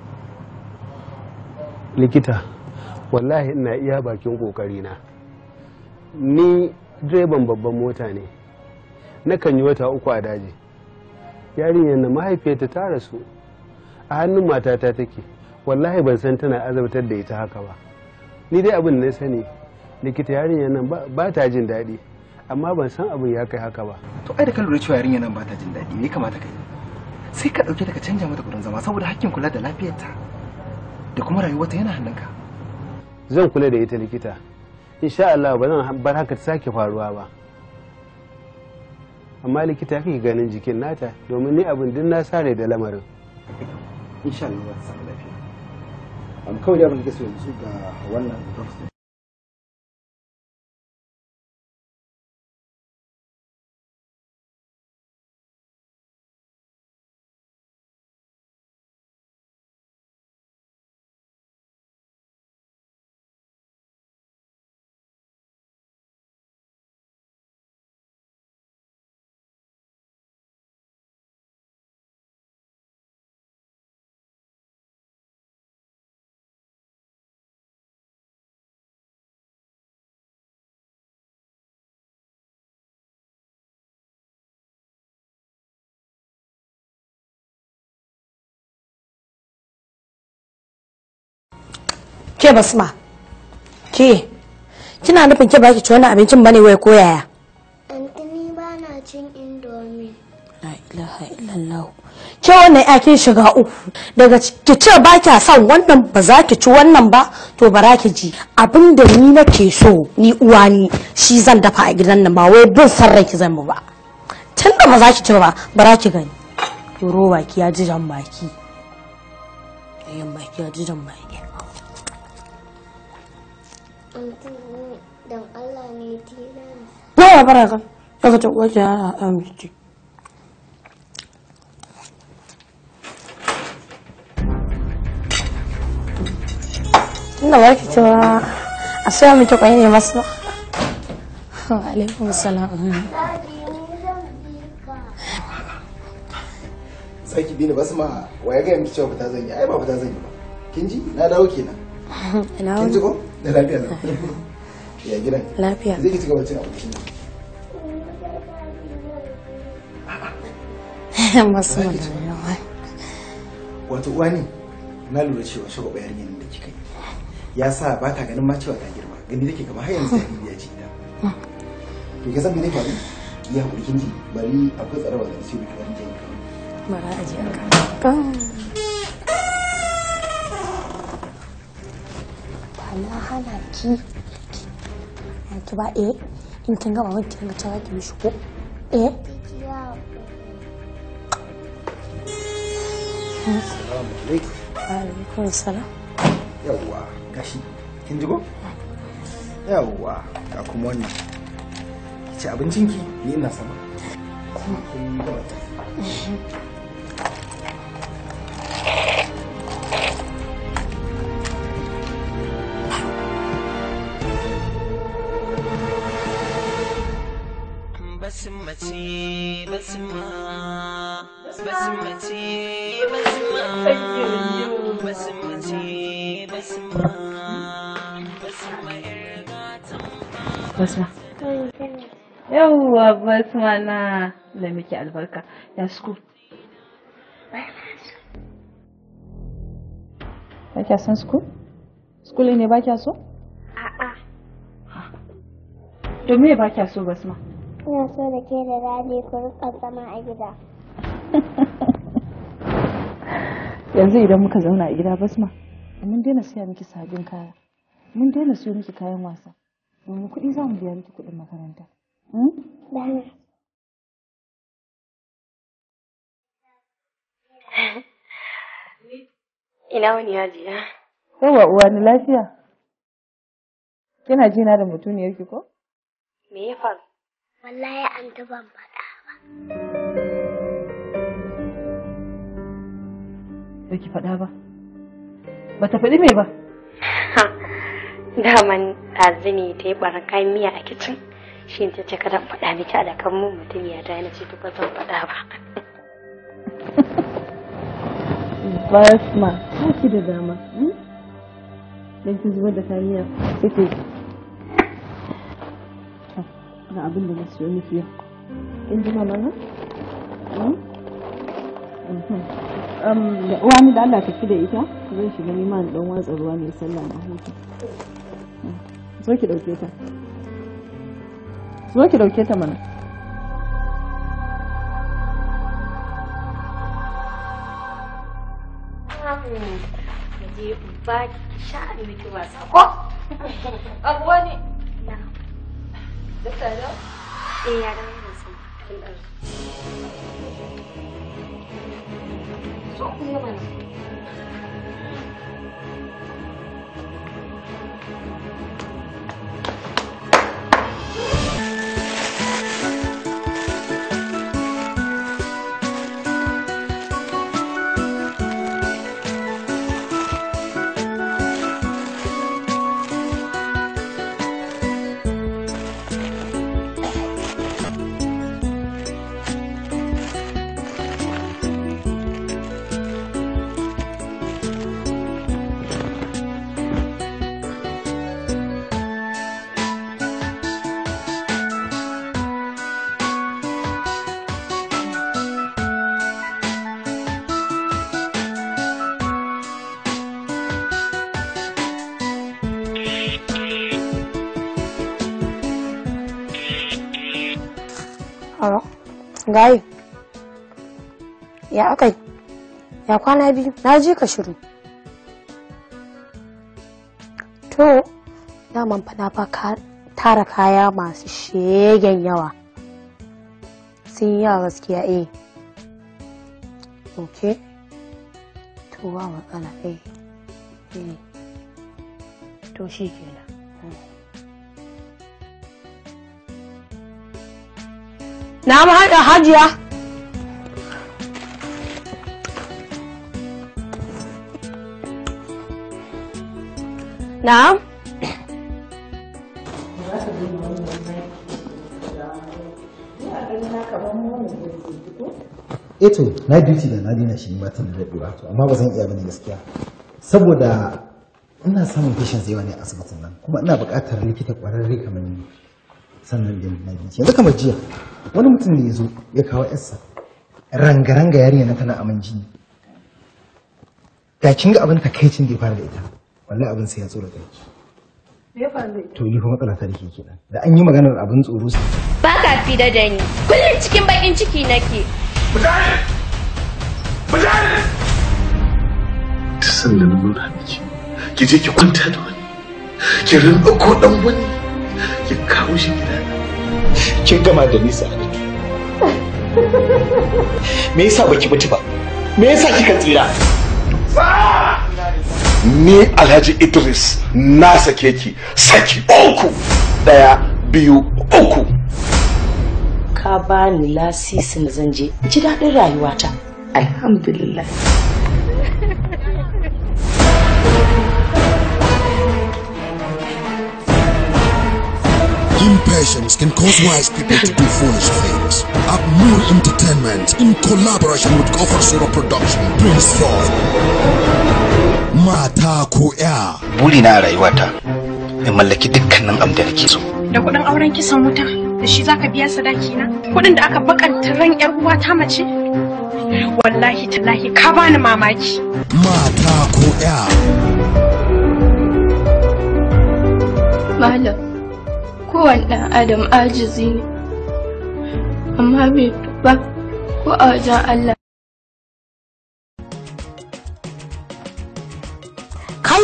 Likita, wallahi ina iya bakin ƙoƙarina. Ni direban babban mota ne. Nakan yi wata 3 a daji. Yarinyar na mahaifiyarta ta rasu. A hannun matata take, wallahi ban san tana azabtar da ita haka ba. Ni dai abin da na sani, likita yarinyar nan ba ta jin daɗi, amma ban san abin ya kai haka ba. To ai da ka lura cewa yarinyar nan ba ta jin daɗi, me ya kamata ka yi? Sai ka ɗauke ta ka canja mata gurin zama saboda hakkin kula da lafiyarta da kuma rayuwarta yana hannunka. Zan kula da ita likita, insha Allah ba zan bar haka ta sake faruwa ba. Amma likita ya fi ganin jikin nata domin ni abin din na sare da lamarin. Insha Allah za ta samu lafiya. Kawai da abin da ke so yanzu ga wannan drugs din. Ke Basma, ke kina nufin ke baki ci wannan abincin bane wai ko yaya? Antini ba na cin indomie. La ilaha illallah. Ke wannan kin shiga uku. Daga ki ce ba kya son wannan ba za ki ci wannan ba to bara ki ji abinda ni nake so ni uwa ni shi zan dafa a gidan nan ba wai bin san ranki zan ba. Tunda ba za ki ci ba bara ki gani. Yoro baki ya ji jan baki. Yan baki ya ji jan baki. Dan Allah ne tilas. Nawa baraka? Daga ta waje ana amince. Tunda ba ki cewa a saya miki kwai ne masu. Alaikum salam. Sai ki bi ni Basma, wa ya ga miki cewa fita zan yi? Ai ba fita zan yi ba. Kin ji? Na dawo kenan. Ina Kin ji ko? Da lafiya na. Ya gidan. Lafiya. Zai ki ci gaba cin abinci. Masu Wato uwa ne, na lura cewa shagwaba yarinyar da kika yi. Ya sa ba ta ganin ma cewa ta girma. Gani take kamar har yanzu jaririya ce ita. To ka san me zai faru? Ya hakuri kin ji, bari akwai tsarawa da su biki wani jini. Mara aji aka. Na hana ki ba in kin gama wanki kin ga ta ki mishi ko Assalamu alaikum. Alaikum salam. Yawwa gashi kin ji ko? Yawwa ga kuma wannan. Ki ci abincinki ni ina sama. Kin gama ta. Basma. Yawwa Basma na da miki albarka. Ya school. Ba kya son school? School ne ba kya so? A'a. To me ba kya so Basma? Ina so da ke da dadi ku rika zama a gida. Yanzu idan muka zauna a gida Basma, mun daina siya miki sabbin kaya. Mun daina siyo miki kayan wasa. Domin kuɗi za mu biya miki kuɗin makaranta. Dana. Ina wani Hajiya? Yawa uwa ni lafiya. Kina jina da mutuniyar ki ko? Me ya faru? Wallahi an ban faɗa ba. Baki faɗa ba? Bata faɗi me ba? Daman ɗazini ta yi ɓarin kayan miya a kicin. Shi ta ce kada faɗa miki a dakan mun mutum ya ta yana ce ta ba zan faɗa ba. Basma, ba ki da dama. Dan kin zubar da kayan miya sai ki ga abin da na siyo miki yau. Kin ji mama na? Wani da Allah tafi da ita zan shiga nima da dan watsa ruwa mai sallah na hutu. Zo ki dauke ta. Zo ki dauke ta mana. Je ba ki sha'ani miki wasa ko? Abuwa ne. Na. Da tsada? Ya ga mun san kin dar. So ku yi mana. Gaye, ya akai, ya kwana biyu, na ji ka shiru. To, daman fa na fa tara kaya masu shegen yawa. Sun yi yawa gaskiya eh. Ok, to ba matsala eh. To shi kenan. Na mu haɗa Hajiya. Na'am. Eto, na duty da na dina shi ba ta da daɗewa to amma ba zan iya bane gaskiya. Saboda ina samun patients yawa ne a asibitin nan kuma ina buƙatar likita ƙwararre kamar ni. Sannan da na bincike yanzu kamar jiya wani mutum ne ya zo ya kawo yarsa ranga-ranga yarinya na tana aman jini da kin ga abin takaicin da ya fara da ita wallahi abin sai ya tsoro da me ya faru da ita to yi fa matsala ta dake kenan da an yi maganar abin tsoro sai ba ka fi da ni kullum cikin bakin ciki nake mutane ta sannan nuna miki ki je ki kwanta da wani ki rinka ko dan wani ki kawo shi gida kin gama da nisa a duk me yasa baki mutu ba me yasa kika tsira ni Alhaji Idris na sake ki saki 3 1 2 3 ka bani lasisin zan je ji daɗin rayuwata alhamdulillah Gimpe patience can cause wise people to do foolish things. Abnur Entertainment, in collaboration with Gopher Sura Production, brings forth Mata ko ya. Buri na a rayuwata in mallaki dukkanin abin da nake so. Da kuɗin auren kisan wuta, da shi zaka biya sadaki na? Kuɗin da aka bakanta ran ƴar uwata mace? Wallahi tallahi ka bani mamaki. Mata ko ya. Malam, kowane ɗan Adam ajizi ne, amma bai tuba ko a wajen Allah. Kai!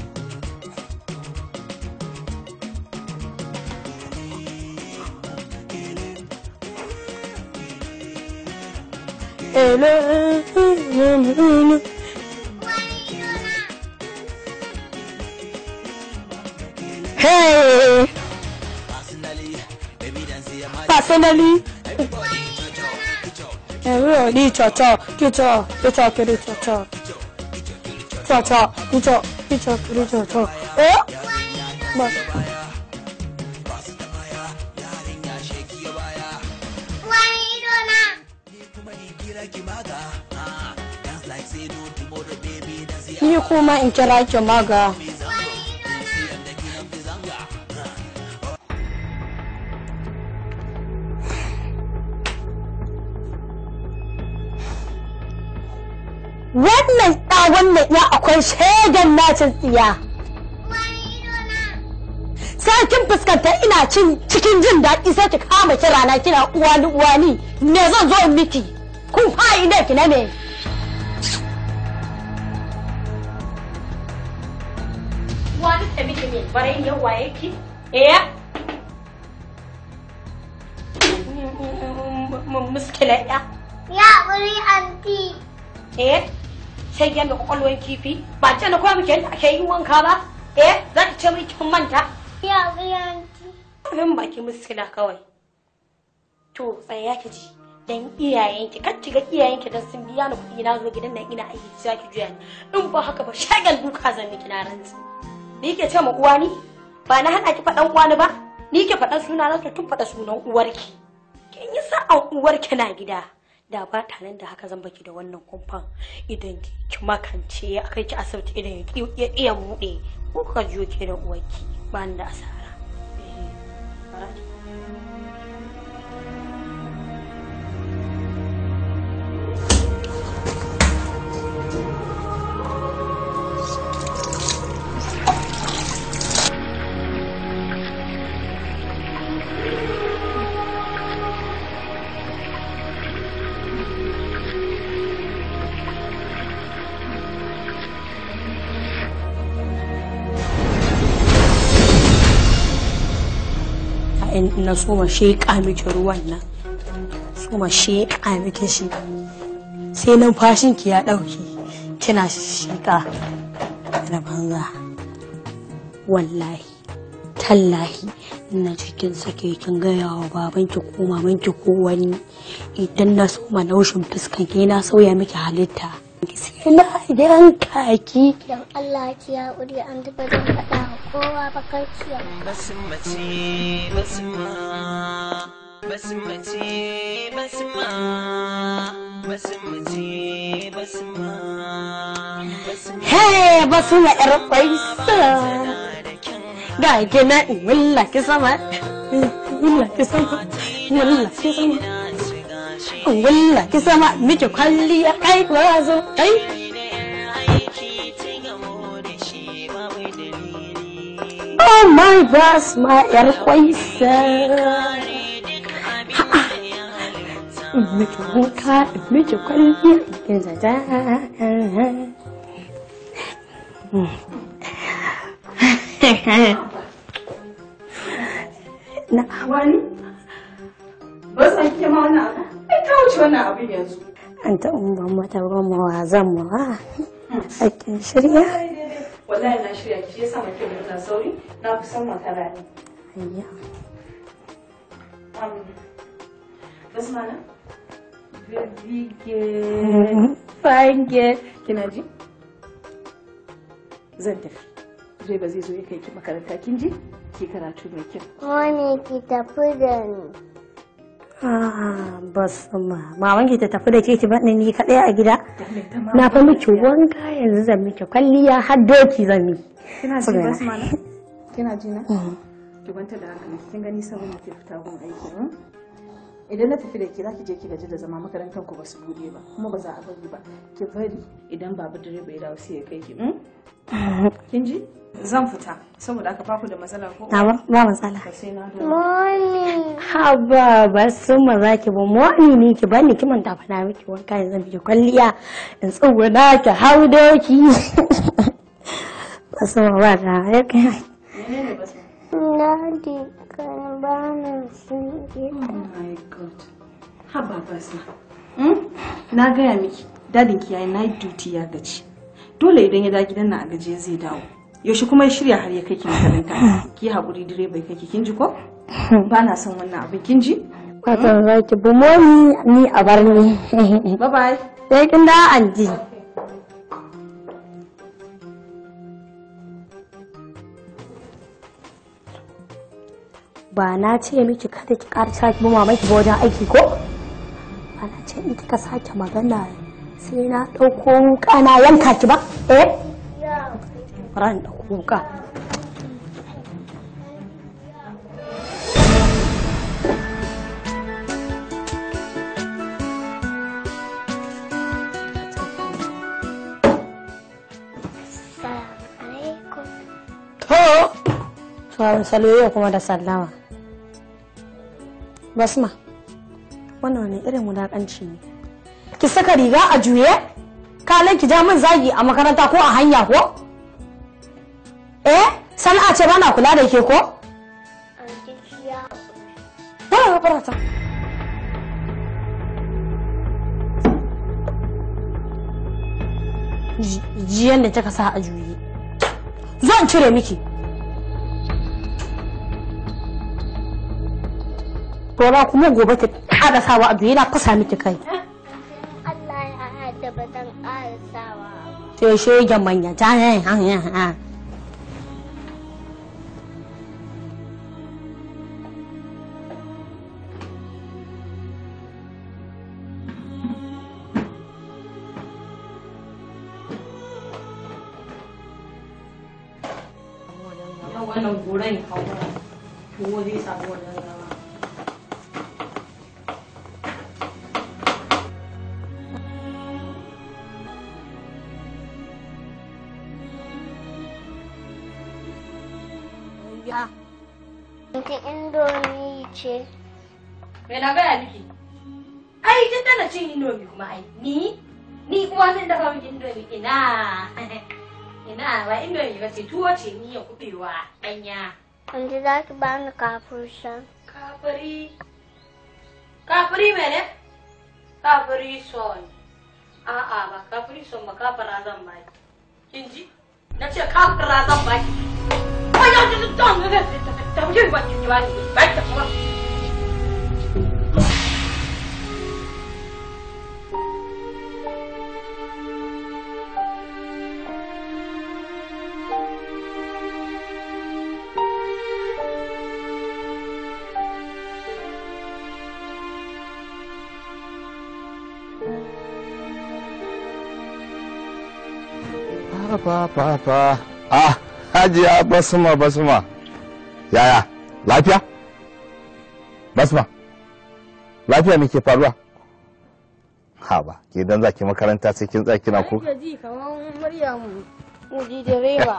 Hey! Personally, everybody cha-cha, cha-cha, cha-cha, cha-cha, cha-cha, cha-cha, cha-cha, cha-cha. Eh? Ni kuma in kira ki maga. Wannan ya akwai shaidan nacin tsiya. Sai kin fuskanta ina cikin jin daɗi sai ki kama kira na kina uwani me zan zo in miki? Kun fa'i ne ki na me? Wani ta miki ne barai ne waye ki? Muskila ya. Ya buri anti. Sai yanda kwakwalwar kifi ba ce na koya miki yadda ake yin wanka ba za ki ce mai kin manta ya biyanti abin baki muskila kawai to tsaya ki ji dan iyayenki kar ki ga iyayenki dan sun biya ni kuɗi na zo gidan nan ina aiki za ki juya ni in ba haka ba shagal duka zan miki na rantsi ni ke ce ma uwa ni ba na hana ki faɗan uwa ni ba ni ke faɗan suna na tun faɗa sunan uwarki kin yi sa'an uwarki na gida da ba ta nan da haka zan baki da wannan kumfan idan ki makance ya kai ki asibiti idan ya iya buɗe ko ka jiyo ke da uwarki ba ni da asara na soma sheƙa miki ruwan nan soma sheƙa miki shi sai numfashin ki ya ɗauke kina sheƙa da banza wallahi tallahi ina cikin sake kin gaya wa babanki ko mamanki ko wani idan na soma naushin fuskan ki na sauya miki halitta sai na yanka ki dan Allah ki ya uri an duba da faɗa kowa ba kai kiya basmati basma basmati basma basmati basma hey basma yar kwaisa ga gina walla ki sama walla ki sama walla ki sama walla ki sama miki kwalliya kai kwazo kai oh my gosh my yar kwaisa miki wanka miki kwalliya kin zaza na wani ba san ke ma wannan abu ai ta wuce wannan abin yanzu an ta umban mata goma wa zan mu ha aikin shirya wallahi na shirya ki yasa muke muna sauri na kusan makara ne ayya basmana fine girl kina ji zan tafi direba zai zo ya kai ki makaranta kin ji ki karatu mai kyau. Mami ki tafi da ni. Basma maman ki ta tafi da ke ki bani ni kaɗai a gida. Na fa miki wanka yanzu zan miki kwalliya har doki zan miki. Kina ji Basma na? Kina ji na? Ki kwanta da hankali kin gani saboda ki fita gun aiki. Idan na tafi da ke za ki je ki gaji da zama makarantar ku ba su bude ba kuma ba za a bari ba. Ki bari idan babu direba ya dawo sai ya kai ki. Kin ji? Zan fita saboda aka faku da matsala ko? Ba matsala. Mami. Haba ba sun maza ki ba mami ne ki bani ki manta fada miki wanka yanzu miki kwalliya in tsuguna ki hau doki. Ba sun ba da ya kai. Menene Basma? Daddy kan bani sun yi. Oh my god. Haba Basma. Na gaya miki dadin ki yayi night duty ya gaji. Dole idan ya da gidan nan a gaje zai dawo. Yaushe kuma ya shirya har ya kai ki makaranta. Ki haƙuri direba kai ki kin ji ko? Ba na son wannan abin kin ji? Wato za ki bi momi ni a bar ni. Bye bye. Sai kin da anji. Ba na ce miki kada ki ƙara sake bi mamaki ba wajen aiki ko? Ba na ce in kika sake magana sai na ɗauko wuƙa na yanka ki ba? Ran ɗauko wuƙa. To, saloyo kuma da sallama. Basma, wannan wani irin wulaƙanci ne. Ki saka riga a juye? Kalan ki ja min zagi a makaranta ko a hanya ko? Sana'a ce bana kula da ke ko? Ba barata. Jiyan da kika sa a juye. Zan cire miki. Tora kuma gobe ta ƙara sawa a juye na fasa miki kai. Allah ya haɗa ba zan ƙara sawa. Sai shegen manya ta hanya. Wannan goran kawo ko zai samu wannan rama. Ya. Ita indomi ce. Me na gaya miki? Ai kin tana cin indomi kuma ai. Ni kuma zan dafa miki indomi ina. Ina ba indomi ba ce tuwo ce ni ya kubewa danya. Wanda za ki bani kafin shan. Kafiri mene? Kafiri son. A'a ba kafiri son ba kafara zan baki. Kin ji? Na ce kafara zan baki. Ai ya ji don ga ta mu ba ki ba ni. Ba ta kuma. Fa. Hajiya Basma. Yaya? Lafiya? Basma. Lafiya me ke faruwa? Ha ba, ke dan zaki makaranta sai kin tsaya kina ku. Ji kaman Maryamu. Uji direba.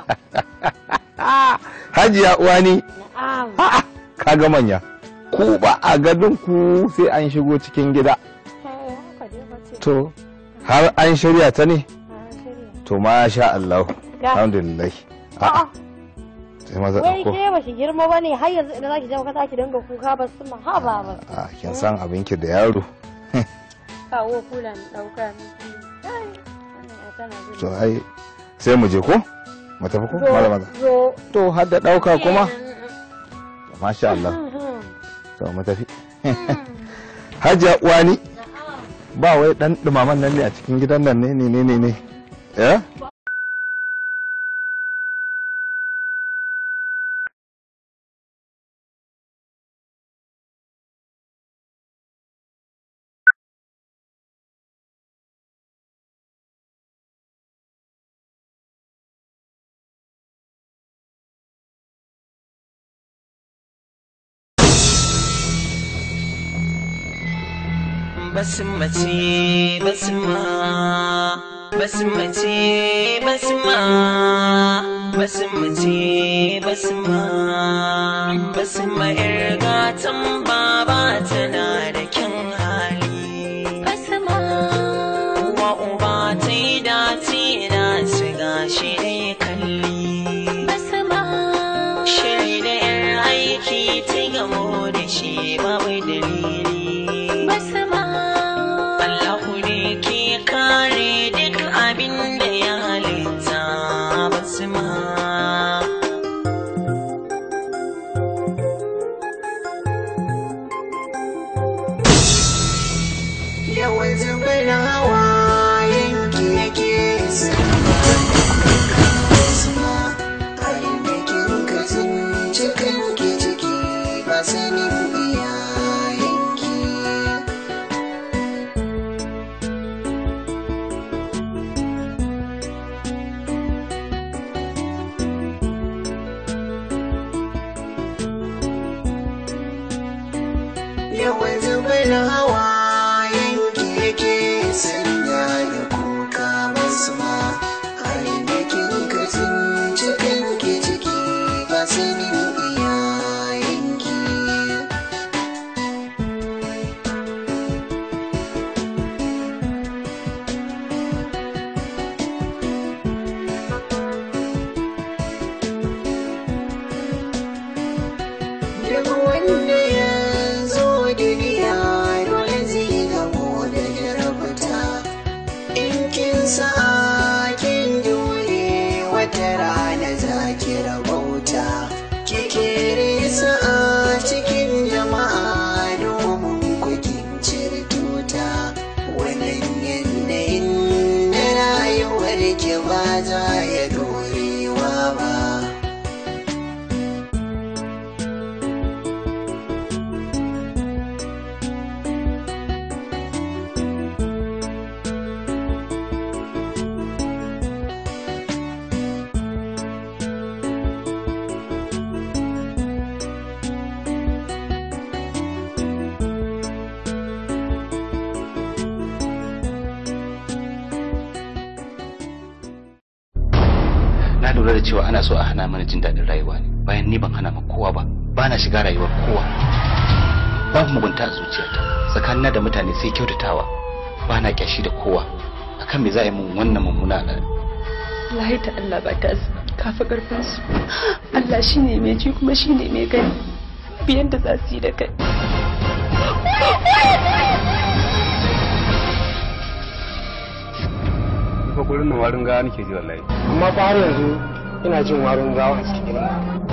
Hajiya uwani. Na'am. Kaga manya. Ku ba a gadon ku sai an shigo cikin gida. To, har an shirya ta ne? To masha Allah. Alhamdulillah. Sai maza Wai ko. ke ba shi girma bane har yanzu idan zaki je makaranta ki dinga kuka ba su ma ha ba. Kin san abinki da yaro. Kawo kula ni dauka miki. To ai sai mu je ko? Mu tafi ko? Malama. Zo. To har da dauka kuma. Masha Allah. To mu tafi. Hajiya uwani. Ba wai dan dumaman nan ne a cikin gidan nan ne. Eh? basmace basma basmace basma basmace basma basma yar gatan baba tana da kyan hali basma wa uba ta yi dace na shiga shi ne kalli basma shiri da yar aiki ta gamo da shi babu dalili basma Allahu ne ke kare duk abin da ya halitta basma yawan zubar hawa yanki yake sama basma halin da kin kazin cikin ke ciki ba sanin iyayenki yawan zubar hawa yanki yake sanya da kuka basma halin da kin kazin cikin ke ciki ba sanin iyayenki duk wanda ya zo duniya dole zai gamo da jarabta in kin sa kin jure wata rana za ki rabauta kike risa a cikin jama'a domin kukin cire tuta wannan yanayin na rayuwar ki ba za ya dorewa ba na lura da cewa ana so a hana mana jin daɗin rayuwa ne bayan ni ban hana ma kowa ba ba na shiga rayuwar kowa babu mugunta a zuciyata tsakanina da mutane sai kyautatawa ba na kyashi da kowa akan me za a yi mun wannan mummuna al'ada wallahi ta Allah ba ta kafa karfin su Allah shine mai ji kuma shine mai gani biyan da za su yi da kai ko gurin nan warin gawa nake ji wallahi amma fa har yanzu ina jin warin gawa a cikin gidan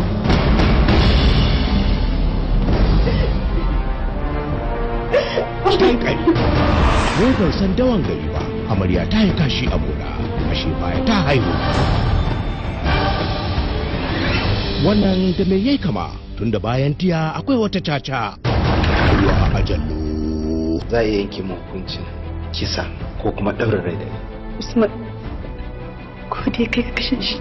cikin kari wai ban san dawan gari ba amarya ta yi kashi a gona ashe baya ta haihu wannan da me yayi kama tunda bayan tiya akwai wata caca ruwa a jallo za a yanke mu hukuncin kisa ko kuma ɗaurin rai da ni Usman ko dai kai ka kashe shi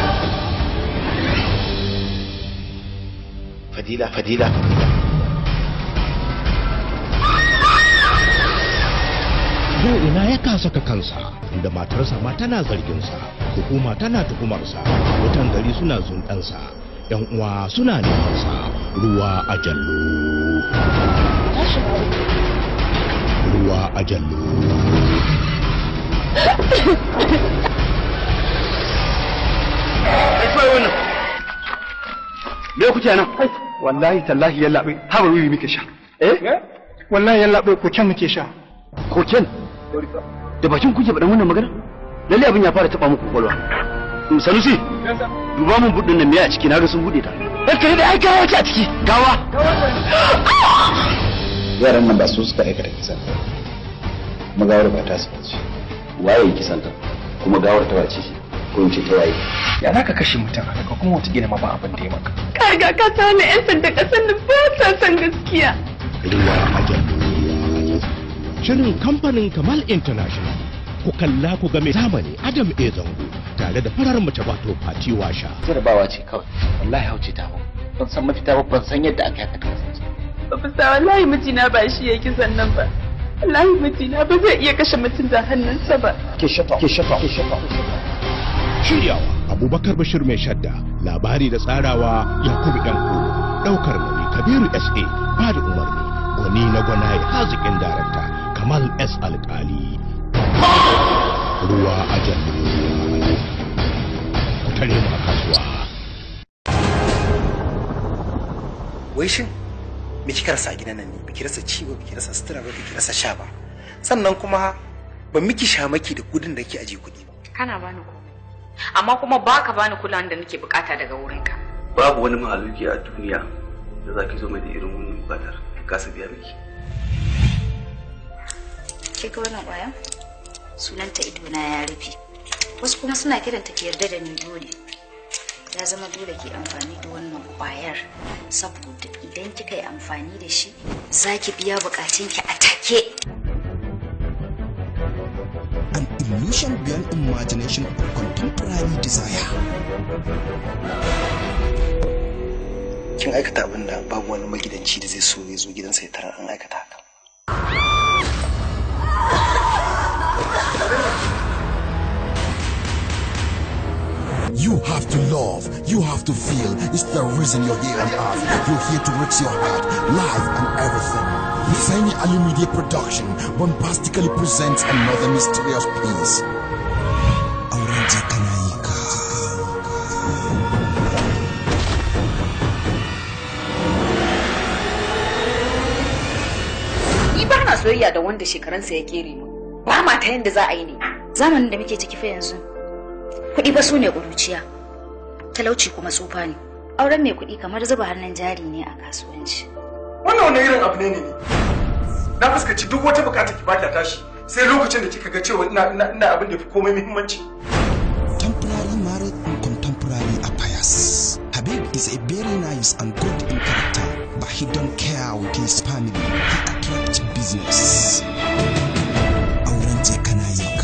Fadila yau ina ya kasa ka kansa inda matarsa ma tana zarginsa hukuma tana tuhumarsa wutan gari suna zundansa yan uwa suna nemansa ruwa a jallo ruwa a jallo me kuke nan wallahi tallahi ya labe habar wuri muke sha wallahi ya labe koken muke sha koken da bakin kuke faɗan wannan magana lalle abin ya fara taba muku kwalwa sanusi duba mun budin nan me a ciki na ga sun bude ta kai da ai gawa ce a ciki gawa yaran nan ba su suka aikata kisan kuma gawar ba ta suka ce waye kisan ta kuma gawar ta wace ko in ce ta waye ya za ka kashe mutum haka kuma wata gina ma ba abin da ya maka kaga ka sani yan sanda kasan da ba ta san gaskiya ruwa a jallo shirin kamfanin Kamal International ku kalla ku ga mai zamani Adam A Zango tare da farar mace wato Fati Washa jarabawa ce kawai wallahi hauce ta ban san mafita ba ban san yadda aka haka kasance ba sa wallahi mijina ba shi yake sannan ba wallahi mijina ba zai iya kashe mutum da hannunsa ba. Ke shafa. Shiryawa Abubakar Bashir mai shadda, labari da tsarawa Yakubu Danko, daukar nauyi Kabiru SA, ba da umarni gwani na gwanaye haziƙin darakta Kamal S Alƙali. Ruwa a jallo ku tare mu a kasuwa. Wai shin me kika rasa a gidan nan ne? Biki rasa ciwo, biki rasa sutura ba, biki rasa sha ba. Sannan kuma ban miki shamaki da kudin da ke aje kudi ba. Kana bani komai. Amma kuma baka bani kulawan da nake bukata daga wurinka. Babu wani mahaluki a duniya da zaki zo mai da irin wannan bukatar ka kasa biya miki. Ke ga wannan ƙwaya? Sunanta idona ya rufe. Wasu kuma suna kiranta ki yarda da ni dole. Ya zama dole ki amfani da wannan ƙwayar saboda idan kika yi amfani da shi zaki biya bukatunki a take. An illusion beyond imagination of contemporary desire. Kin aikata abin da babu wani magidanci da zai so ya zo gidansa ya tarar an aikata haka. You have to love, you have to feel. It's the reason you're here on earth. You're here to reach your heart, life and everything. Hussaini Ali Media Production bombastically presents another mysterious piece. Auranje Kanayika. Ni ba na soyayya da wanda shekaransa ya kere mu. Ba ma ta yanda za a yi ne. Zamanin da muke ciki fa yanzu. Kuɗi ba su ne ƙuruciya, talauci kuma tsufa ne. Auren mai kuɗi kamar zuba hannun jari ne a kasuwanci. Wannan wani irin abu ne. Na fuskanci duk wata bukata ki baki tashi sai lokacin da kika ga cewa ina abin da fi komai muhimmanci. Temporary married and contemporary affairs. Habib is a very nice and good in character, but he don't care with his family. He attracts business. Auranje Kanayika.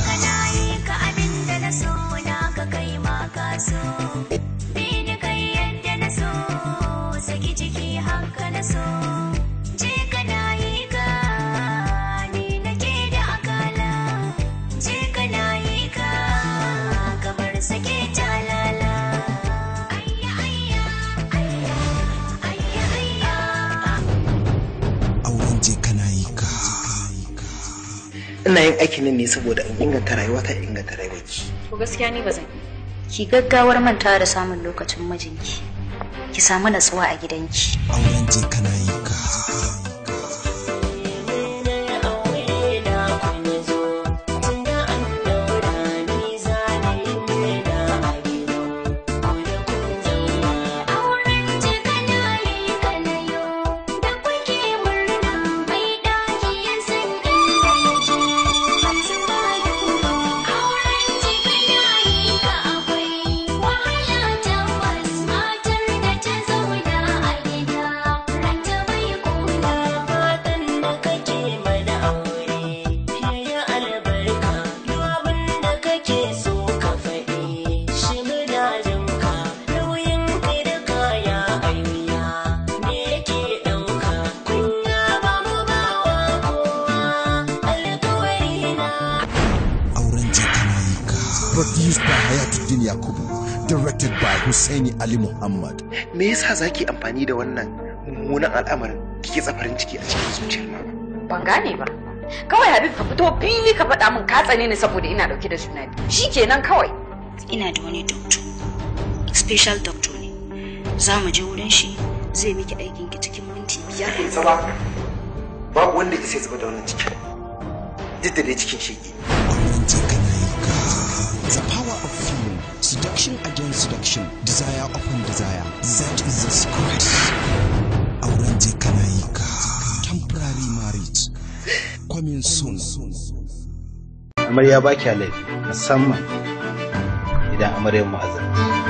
Ina yin aikin nan ne saboda in inganta rayuwata in inganta rayuwarki. To gaskiya ni ba zan yi. Ki gaggawar mantawa da samun lokacin mijinki. Ki samu natsuwa a gidanki. Auranje Kanayika. Produced by Hayatuddin Yakubu, directed by Hussaini Ali Muhammad. Me yasa zaki amfani da wannan mummunan al'amarin kike tsafarin ciki a cikin zuciyar mama? Ban gane ba. Kawai Habib ka fito fili ka faɗa min ka tsane ni saboda ina dauke da juna biyu. Shikenan kawai. Ina da wani doctor. Special doctor ne. Za mu je wurin shi zai miki aikin ki cikin minti 5. Saba. Babu wanda ke sai zuba da wannan cikin. Duk da dai cikin shege. The power of feeling, seduction against seduction, desire upon desire. That is the secret. Auranje Kanayika. Temporary marriage. Coming soon. Amarya ba kya laifi, musamman idan amaryar mu'azzam.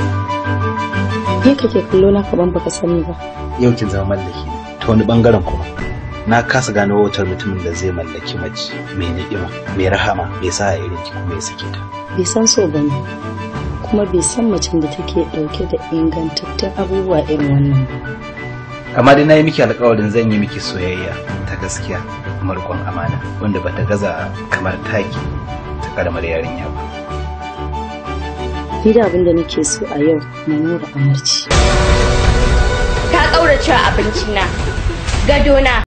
Ke kake kallo na kaman baka sani ba. Yau kin zama mallaki ta wani bangaren kuma. Na kasa gano wutar mutumin da zai mallaki mace mai ni'ima, mai rahama, mai sa irin ki kuma ya sake ta. Bai san so bane, kuma bai san macen da take dauke da ingantattun abubuwa irin wannan. Amma dai na yi miki alƙawarin zan yi miki soyayya ta gaskiya. kuma riƙon amana wanda bata gaza kamar taki ta karamar yarinya ba. Ni da abin da nake so a yau na nura amarci. Ka ƙaurace abinci na, gadona,